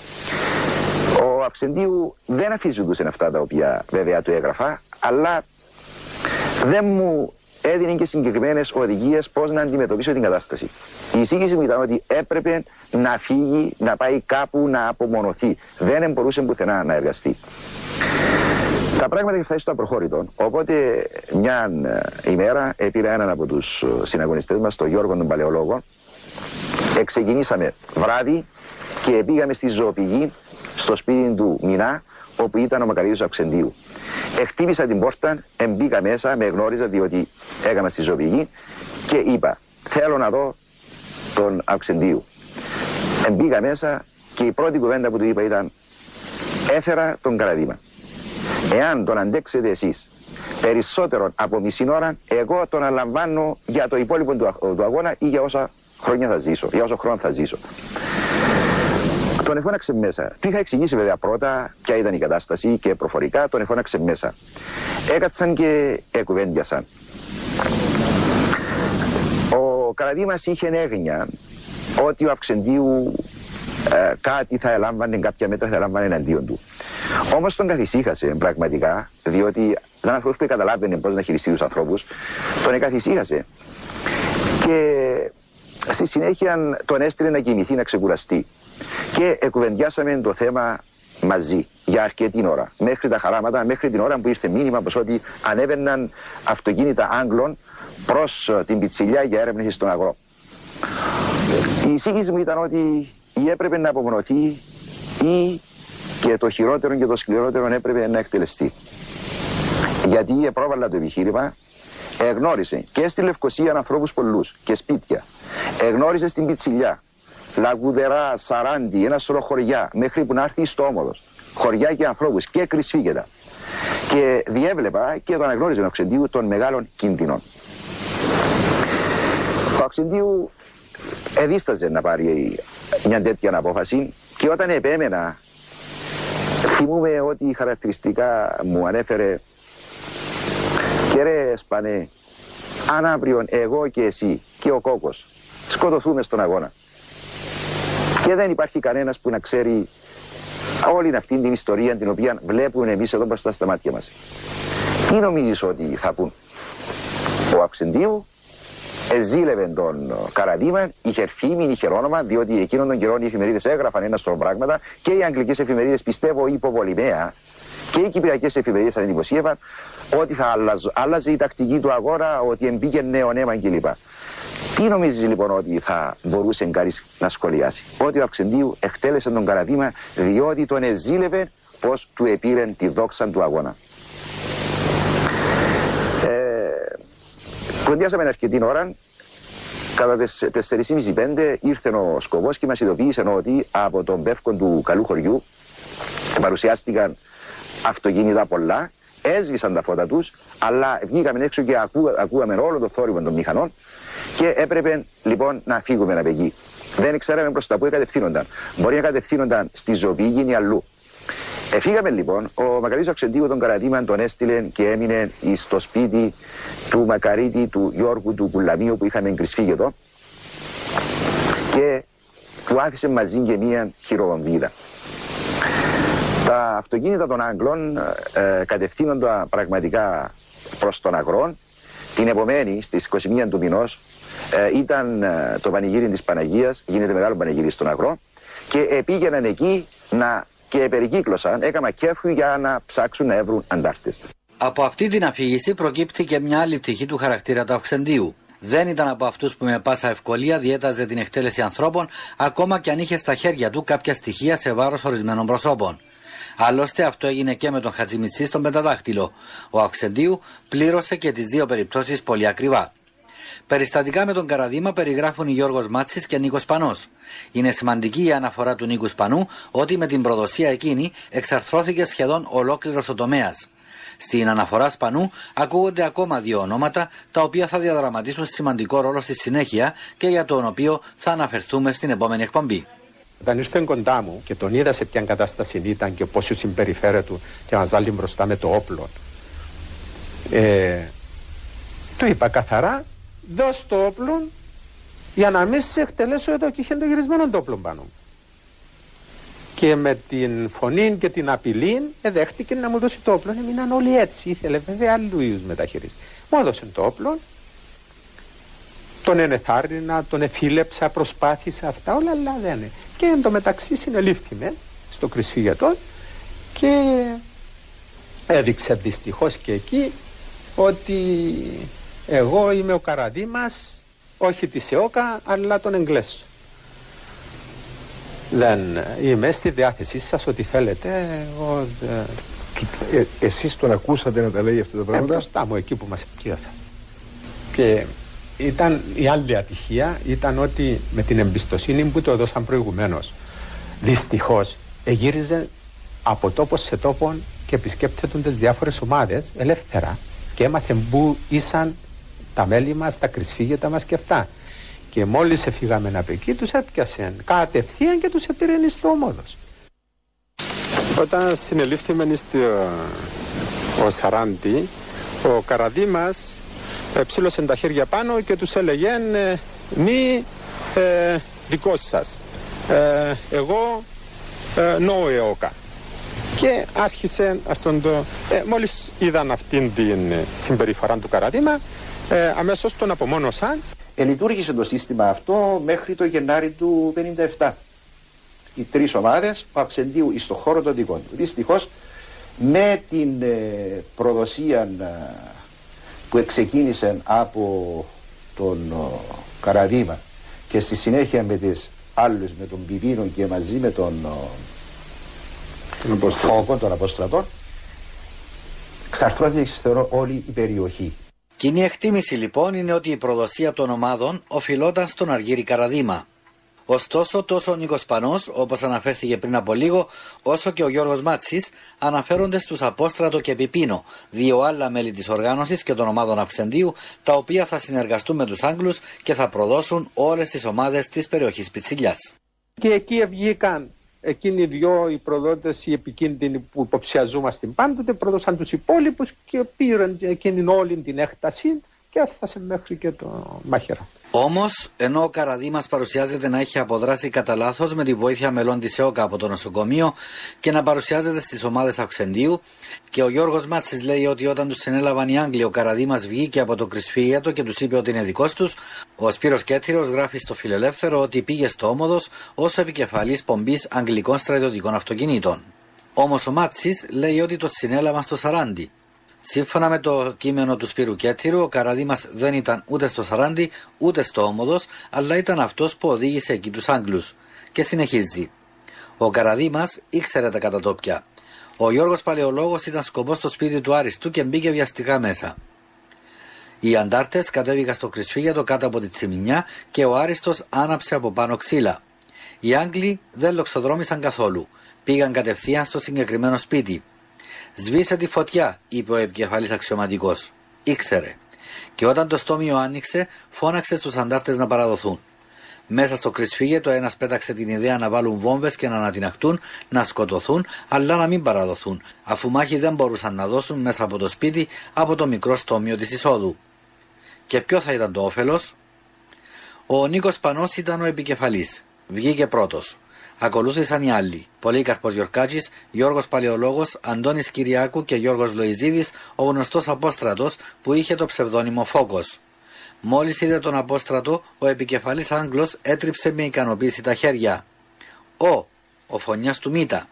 Ο Αυξεντίου δεν αφισβητούσε αυτά τα οποία βέβαια του έγραφα, αλλά δεν μου έδινε και συγκεκριμένες οδηγίες πώς να αντιμετωπίσω την κατάσταση. Η εισήγηση μου ήταν ότι έπρεπε να φύγει, να πάει κάπου να απομονωθεί. Δεν μπορούσε πουθενά να εργαστεί. Τα πράγματα είχαν φτάσει στο απροχώρητο. Οπότε μια ημέρα πήρα έναν από τους συναγωνιστές μας, τον Γιώργο τον Παλαιολόγο. Εξεκινήσαμε βράδυ και πήγαμε στη ζωοπηγή στο σπίτι του Μινά, όπου ήταν ο Μακαρίτης Αυξεντίου. Εκτύπησα την πόρτα, μπήκα μέσα, με γνώριζα διότι έκανα στη ζωοπηγή και είπα: θέλω να δω τον Αυξεντίου. Μπήκα μέσα και η πρώτη κουβέντα που του είπα ήταν: έφερα τον Καραδίμα. Εάν τον αντέξετε εσείς περισσότερο από μισή ώρα, εγώ τον αναλαμβάνω για το υπόλοιπο του, του αγώνα ή για όσα χρόνια θα ζήσω, για όσο χρόνο θα ζήσω. Τον εφώναξε μέσα. Του είχα εξηγήσει βέβαια πρώτα ποια ήταν η κατάσταση και προφορικά τον εφώναξε μέσα. Έκατσαν και εκουβέντιασαν. Ο Καραδίμας είχε έγνοια ότι ο Αυξεντίου ε, κάτι θα ελάμβανε, κάποια μέτρα θα ελάμβανε εναντίον του. Όμως τον καθησύχασε πραγματικά, διότι ήταν άνθρωπος που καταλάβαινε πώς να χειριστεί τους ανθρώπους, τον καθησύχασε και στη συνέχεια τον έστειλε να κοιμηθεί, να ξεκουραστεί. Και εκουβεντιάσαμε το θέμα μαζί για αρκετή ώρα, μέχρι τα χαράματα, μέχρι την ώρα που ήρθε μήνυμα πως ότι ανέβαιναν αυτοκίνητα Άγγλων προς την Πιτσιλιά για έρευνες στον αγρό. Η εισήγηση μου ήταν ότι ή έπρεπε να απομονωθεί ή και το χειρότερο και το σκληρότερο έπρεπε να εκτελεστεί. Γιατί πρόβαλα το επιχείρημα, εγνώρισε και στη Λευκωσία ανθρώπους πολλούς και σπίτια, εγνώρισε στην Πιτσιλιά, Λαγουδερά, Σαράντι, ένα σωρό χωριά, μέχρι που να έρθει στο Όμοδος. Χωριά και ανθρώπους και Κρυσφύγετα. Και διέβλεπα και τον αναγνώριζε ο Αυξεντίου των μεγάλων κίνδυνων. Ο Αυξεντίου εδίσταζε να πάρει μια τέτοια απόφαση και όταν επέμενα Θυμούμαι ότι χαρακτηριστικά μου ανέφερε και ρε Σπανέ, αν αύριο εγώ και εσύ και ο Κόκος σκοτωθούμε στον αγώνα και δεν υπάρχει κανένας που να ξέρει όλη αυτή την ιστορία την οποία βλέπουμε εμείς εδώ μπροστά στα μάτια μας, τι νομίζεις ότι θα πούν? Ο Αυξεντίου εζήλευε τον Καραδίμα, είχε φήμη, είχε όνομα, διότι εκείνον τον καιρό οι εφημερίδες έγραφαν ένα σωρό πράγματα και οι αγγλικές εφημερίδες, πιστεύω υποβολημαία, και οι κυπριακές εφημερίδες ανεντυπωσίευαν ότι θα άλλαζε, άλλαζε η τακτική του αγώνα, ότι εμπήκε νέο αίμα κλπ. Τι νομίζεις λοιπόν ότι θα μπορούσε κανείς να σχολιάσει? Ότι ο Αυξεντίου εκτέλεσε τον Καραδίμα διότι τον εζήλευε πως του επήρεν τη δόξα του αγώνα. Κοντιάσαμε αρκετή ώρα, κατά τις τέσσερις και μισή πέντε ήρθε ο Σκοπός και μας ειδοποίησε ότι από τον πεύκο του καλού χωριού παρουσιάστηκαν αυτοκίνητα πολλά, έσβησαν τα φώτα τους, αλλά βγήκαμε έξω και ακού, ακούγαμε όλο το θόρυβο των μηχανών και έπρεπε λοιπόν να φύγουμε από εκεί. Δεν ξέραμε προς τα πού κατευθύνονταν. Μπορεί να κατευθύνονταν στη Ζωπήγη ή αλλού. Εφύγαμε λοιπόν, ο Μακαρίτης Αυξεντίου τον Καραδίμα τον έστειλε και έμεινε στο σπίτι του Μακαρίτη, του Γιώργου, του Πουλαμίου που είχαμε εγκρισφύγει εδώ και του άφησε μαζί και μία χειροβομβίδα. Τα αυτοκίνητα των Άγγλων ε, κατευθύνονταν πραγματικά προς τον Αγρόν. Την επομένη, στις είκοσι μία του μηνός, ε, ήταν ε, το πανηγύρι της Παναγίας, γίνεται μεγάλο πανηγύρι στον Αγρό και πήγαιναν εκεί να και περικύκλωσαν, έκανα κέφου για να ψάξουν να έβρουν αντάρτες. Από αυτή την αφήγηση προκύπτει και μια άλλη πτυχή του χαρακτήρα του Αυξεντίου. Δεν ήταν από αυτούς που με πάσα ευκολία διέταζε την εκτέλεση ανθρώπων, ακόμα και αν είχε στα χέρια του κάποια στοιχεία σε βάρος ορισμένων προσώπων. Άλλωστε αυτό έγινε και με τον Χατζημιτσί στον Πενταδάχτυλο. Ο Αυξεντίου πλήρωσε και τις δύο περιπτώσεις πολύ ακριβά. Περιστατικά με τον Καραδίμα περιγράφουν οι Γιώργος Μάτσης και Νίκος Σπανός. Είναι σημαντική η αναφορά του Νίκου Σπανού ότι με την προδοσία εκείνη εξαρθρώθηκε σχεδόν ολόκληρος ο τομέας. Στην αναφορά Σπανού ακούγονται ακόμα δύο ονόματα τα οποία θα διαδραματίσουν σημαντικό ρόλο στη συνέχεια και για τον οποίο θα αναφερθούμε στην επόμενη εκπομπή. Όταν ήρθε κοντά μου και τον είδα σε ποια κατάσταση ήταν και πώς συμπεριφέρεται και μας βάλει μπροστά με το όπλο, ε, του είπα καθαρά, δώσ' το όπλο για να μην σε εκτελέσω εδώ, και είχε το γυρισμένο το όπλο πάνω μου. Και με την φωνή και την απειλή εδέχτηκε να μου δώσει το όπλο. Έμειναν όλοι έτσι, ήθελε βέβαια άλλου είδους μεταχείριση. Μου έδωσε το όπλο, τον ενεθάρρυνα, τον εφίλεψα, προσπάθησα αυτά όλα, αλλά δεν είναι. Και εν τω μεταξύ συνελήφθημε στο κρυσφύγετο και έδειξε δυστυχώς και εκεί ότι εγώ είμαι ο Καραδίμας, όχι της ΕΟΚΑ, αλλά τον Εγγλές. Δεν είμαι στη διάθεσή σας, ό,τι θέλετε. Εγώ, ε, εσείς τον ακούσατε να τα λέει αυτά τα πράγματα? Ε, μπροστά μου, εκεί που μας πιέθα. Και ήταν η άλλη ατυχία, ήταν ότι με την εμπιστοσύνη που το έδωσαν προηγουμένως, δυστυχώς εγύριζε από τόπο σε τόπο και επισκέπτεται τις διάφορες ομάδες ελεύθερα και έμαθε που ήσαν τα μέλη μας, τα κρυσφύγετα μας και αυτά. Και μόλις έφυγαμε από εκεί, τους έπιασαν κατευθείαν και τους επήραν στο ομόδος. Όταν συνελήφθημεν στο ο Σαράντη, ο Καραδίμας ψήλωσε τα χέρια πάνω και τους έλεγε ε, μη ε, δικός σας, ε, εγώ ε, νο ΕΟΚΑ. Και άρχισε αυτόν το, ε, μόλις είδαν αυτήν την συμπεριφορά του Καραδίμα, ε, αμέσως τον απομόνωσαν. Ελειτουργήσε το σύστημα αυτό μέχρι το Γενάρη του πενήντα επτά. Οι τρεις ομάδες, ο Αυξεντίου στο χώρο των δικών του. Δυστυχώς με την ε, προδοσία ε, που ξεκίνησε από τον ε, Καραδίμα και στη συνέχεια με τις άλλους, με τον Πιπίνο και μαζί με τον ε, Φόκο, τον Αποστρατών, εξαρθρώθηκε θεωρώ όλη η περιοχή. Κοινή εκτίμηση λοιπόν είναι ότι η προδοσία των ομάδων οφειλόταν στον Αργύρη Καραδίμα. Ωστόσο, τόσο ο Νίκος Σπανός, όπως αναφέρθηκε πριν από λίγο, όσο και ο Γιώργος Μάτσης αναφέρονται στους Απόστρατο και Πιπίνο, δύο άλλα μέλη της οργάνωσης και των ομάδων Αυξεντίου, τα οποία θα συνεργαστούν με τους Άγγλους και θα προδώσουν όλες τις ομάδες της περιοχής Πιτσιλιάς. Και εκεί βγήκαν εκείνοι οι δυο οι προδότες, οι επικίνδυνοι που υποψιαζόμαστε πάντοτε, πρόδωσαν τους υπόλοιπους και πήραν εκείνη όλη την έκταση και έφτασε μέχρι και το μάχαιρα. Όμως, ενώ ο Καραδήμας παρουσιάζεται να έχει αποδράσει κατά λάθος με τη βοήθεια μελών της ΕΟΚΑ από το νοσοκομείο και να παρουσιάζεται στις ομάδες Αυξεντίου, και ο Γιώργος Μάτσης λέει ότι όταν τους συνέλαβαν οι Άγγλοι, ο Καραδήμας βγήκε από το κρυσφύγετο και τους είπε ότι είναι δικός τους, ο Σπύρος Κέτηρος γράφει στο Φιλελεύθερο ότι πήγε στο Όμοδος ως επικεφαλής πομπής αγγλικών στρατιωτικών αυτοκινήτων. Όμως ο Μάτσης λέει ότι το συνέλαβαν στο Σαράντι. Σύμφωνα με το κείμενο του Σπύρου Κέτηρου, ο Καραδήμας δεν ήταν ούτε στο Σαράντι ούτε στο Όμοδος, αλλά ήταν αυτός που οδήγησε εκεί τους Άγγλους. Και συνεχίζει. Ο Καραδήμας ήξερε τα κατατόπια. Ο Γιώργος Παλαιολόγος ήταν σκοπός στο σπίτι του Άριστου και μπήκε βιαστικά μέσα. Οι αντάρτες κατέβηκαν στο κρυσφύγετο κάτω από τη Τσιμινιά και ο Άριστος άναψε από πάνω ξύλα. Οι Άγγλοι δεν λοξοδρόμησαν καθόλου. Πήγαν κατευθείαν στο συγκεκριμένο σπίτι. «Σβήσε τη φωτιά», είπε ο επικεφαλής αξιωματικός. Ήξερε. Και όταν το στόμιο άνοιξε, φώναξε στους αντάρτες να παραδοθούν. Μέσα στο κρυσφύγετο ένας πέταξε την ιδέα να βάλουν βόμβες και να ανατιναχτούν, να σκοτωθούν, αλλά να μην παραδοθούν, αφού μάχη δεν μπορούσαν να δώσουν μέσα από το σπίτι από το μικρό στόμιο της εισόδου. Και ποιο θα ήταν το όφελος? Ο Νίκος Πανός ήταν ο επικεφαλής. Βγήκε πρώτος. Ακολούθησαν οι άλλοι. Πολύκαρπος Γιορκάτσης, Γιώργος Παλαιολόγος, Αντώνης Κυριάκου και Γιώργος Λοϊζίδης, ο γνωστός Απόστρατος που είχε το ψευδόνυμο Φόκος. Μόλις είδε τον Απόστρατο, ο επικεφαλής Άγγλος έτριψε με ικανοποίηση τα χέρια. «Ω, ο φωνιάς του Μήτα».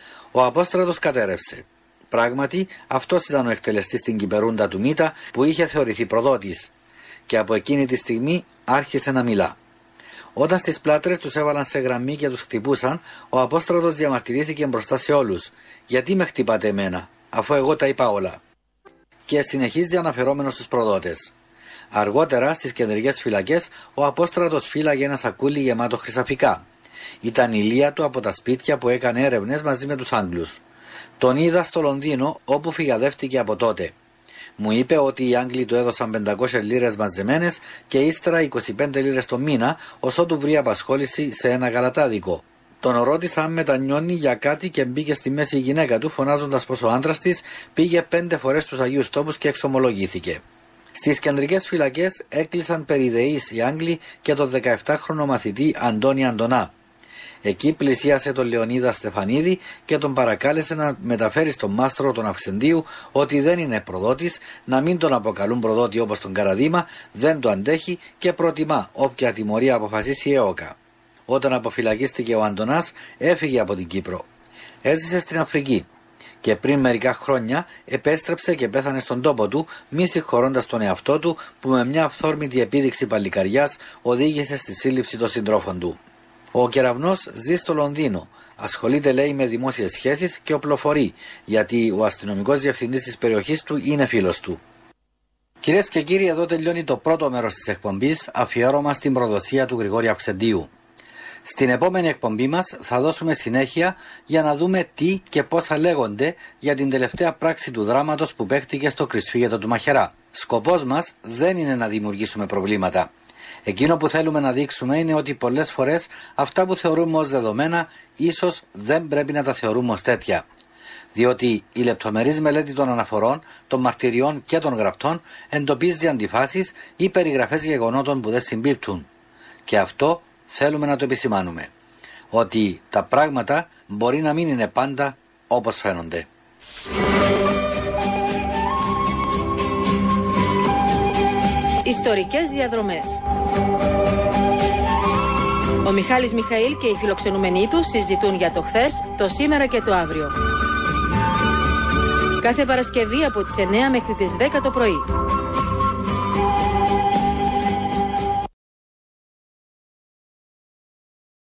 Ο Απόστρατος κατέρευσε. Πράγματι, αυτός ήταν ο εκτελεστής στην Κυπερούντα του Μήτα που είχε θεωρηθεί προδότης. Και από εκείνη τη στιγμή άρχισε να μιλά. Όταν στις πλάτρες τους έβαλαν σε γραμμή και τους χτυπούσαν, ο Απόστρατος διαμαρτυρήθηκε μπροστά σε όλους. «Γιατί με χτυπάτε εμένα, αφού εγώ τα είπα όλα?» Και συνεχίζει αναφερόμενος στους προδότες. Αργότερα, στις κεντρικές φυλακές, ο Απόστρατος φύλαγε ένα σακούλι γεμάτο χρυσαφικά. Ήταν η λία του από τα σπίτια που έκανε έρευνες μαζί με τους Άγγλους. Τον είδα στο Λονδίνο, όπου φυγαδεύτηκε από τότε. Μου είπε ότι οι Άγγλοι του έδωσαν πεντακόσιες λίρες μαζεμένες και ύστερα είκοσι πέντε λίρες το μήνα, ως ότου βρει απασχόληση σε ένα γαλατάδικο. Τον ρώτησα αν μετανιώνει για κάτι και μπήκε στη μέση η γυναίκα του, φωνάζοντας πως ο άντρας της πήγε πέντε φορές στους Αγίους Τόπους και εξομολογήθηκε. Στις κεντρικές φυλακές έκλεισαν περιδεείς οι Άγγλοι και τον δεκαεπτάχρονο μαθητή Αντώνη Αντωνά. Εκεί πλησίασε τον Λεωνίδα Στεφανίδη και τον παρακάλεσε να μεταφέρει στον μάστρο τον Αυξεντίου ότι δεν είναι προδότης, να μην τον αποκαλούν προδότη όπως τον Καραδήμα, δεν το αντέχει και προτιμά όποια τιμωρία αποφασίσει η ΕΟΚΑ. Όταν αποφυλακίστηκε ο Αντωνάς, έφυγε από την Κύπρο. Έζησε στην Αφρική και πριν μερικά χρόνια επέστρεψε και πέθανε στον τόπο του, μη συγχωρώντας τον εαυτό του που με μια αυθόρμητη επίδειξη παλικαριάς οδήγησε στη σύλληψη των συντρόφων του. Ο Κεραυνός ζει στο Λονδίνο. Ασχολείται, λέει, με δημόσιες σχέσεις και οπλοφορεί, γιατί ο αστυνομικός διευθυντής της περιοχής του είναι φίλος του. Κυρίες και κύριοι, εδώ τελειώνει το πρώτο μέρος της εκπομπής, αφιέρωμα στην προδοσία του Γρηγόρη Αυξεντίου. Στην επόμενη εκπομπή μας θα δώσουμε συνέχεια για να δούμε τι και πόσα λέγονται για την τελευταία πράξη του δράματος που παίχτηκε στο κρυσφύγετο του Μαχαιρά. Σκοπός μας δεν είναι να δημιουργήσουμε προβλήματα. Εκείνο που θέλουμε να δείξουμε είναι ότι πολλές φορές αυτά που θεωρούμε ως δεδομένα ίσως δεν πρέπει να τα θεωρούμε ως τέτοια. Διότι η λεπτομερής μελέτη των αναφορών, των μαρτυριών και των γραπτών εντοπίζει αντιφάσεις ή περιγραφές γεγονότων που δεν συμπίπτουν. Και αυτό θέλουμε να το επισημάνουμε. Ότι τα πράγματα μπορεί να μην είναι πάντα όπως φαίνονται. Ιστορικές διαδρομές. Ο Μιχάλης Μιχαήλ και οι φιλοξενούμενοι του συζητούν για το χθες, το σήμερα και το αύριο. Κάθε Παρασκευή από τις εννιά μέχρι τις δέκα το πρωί.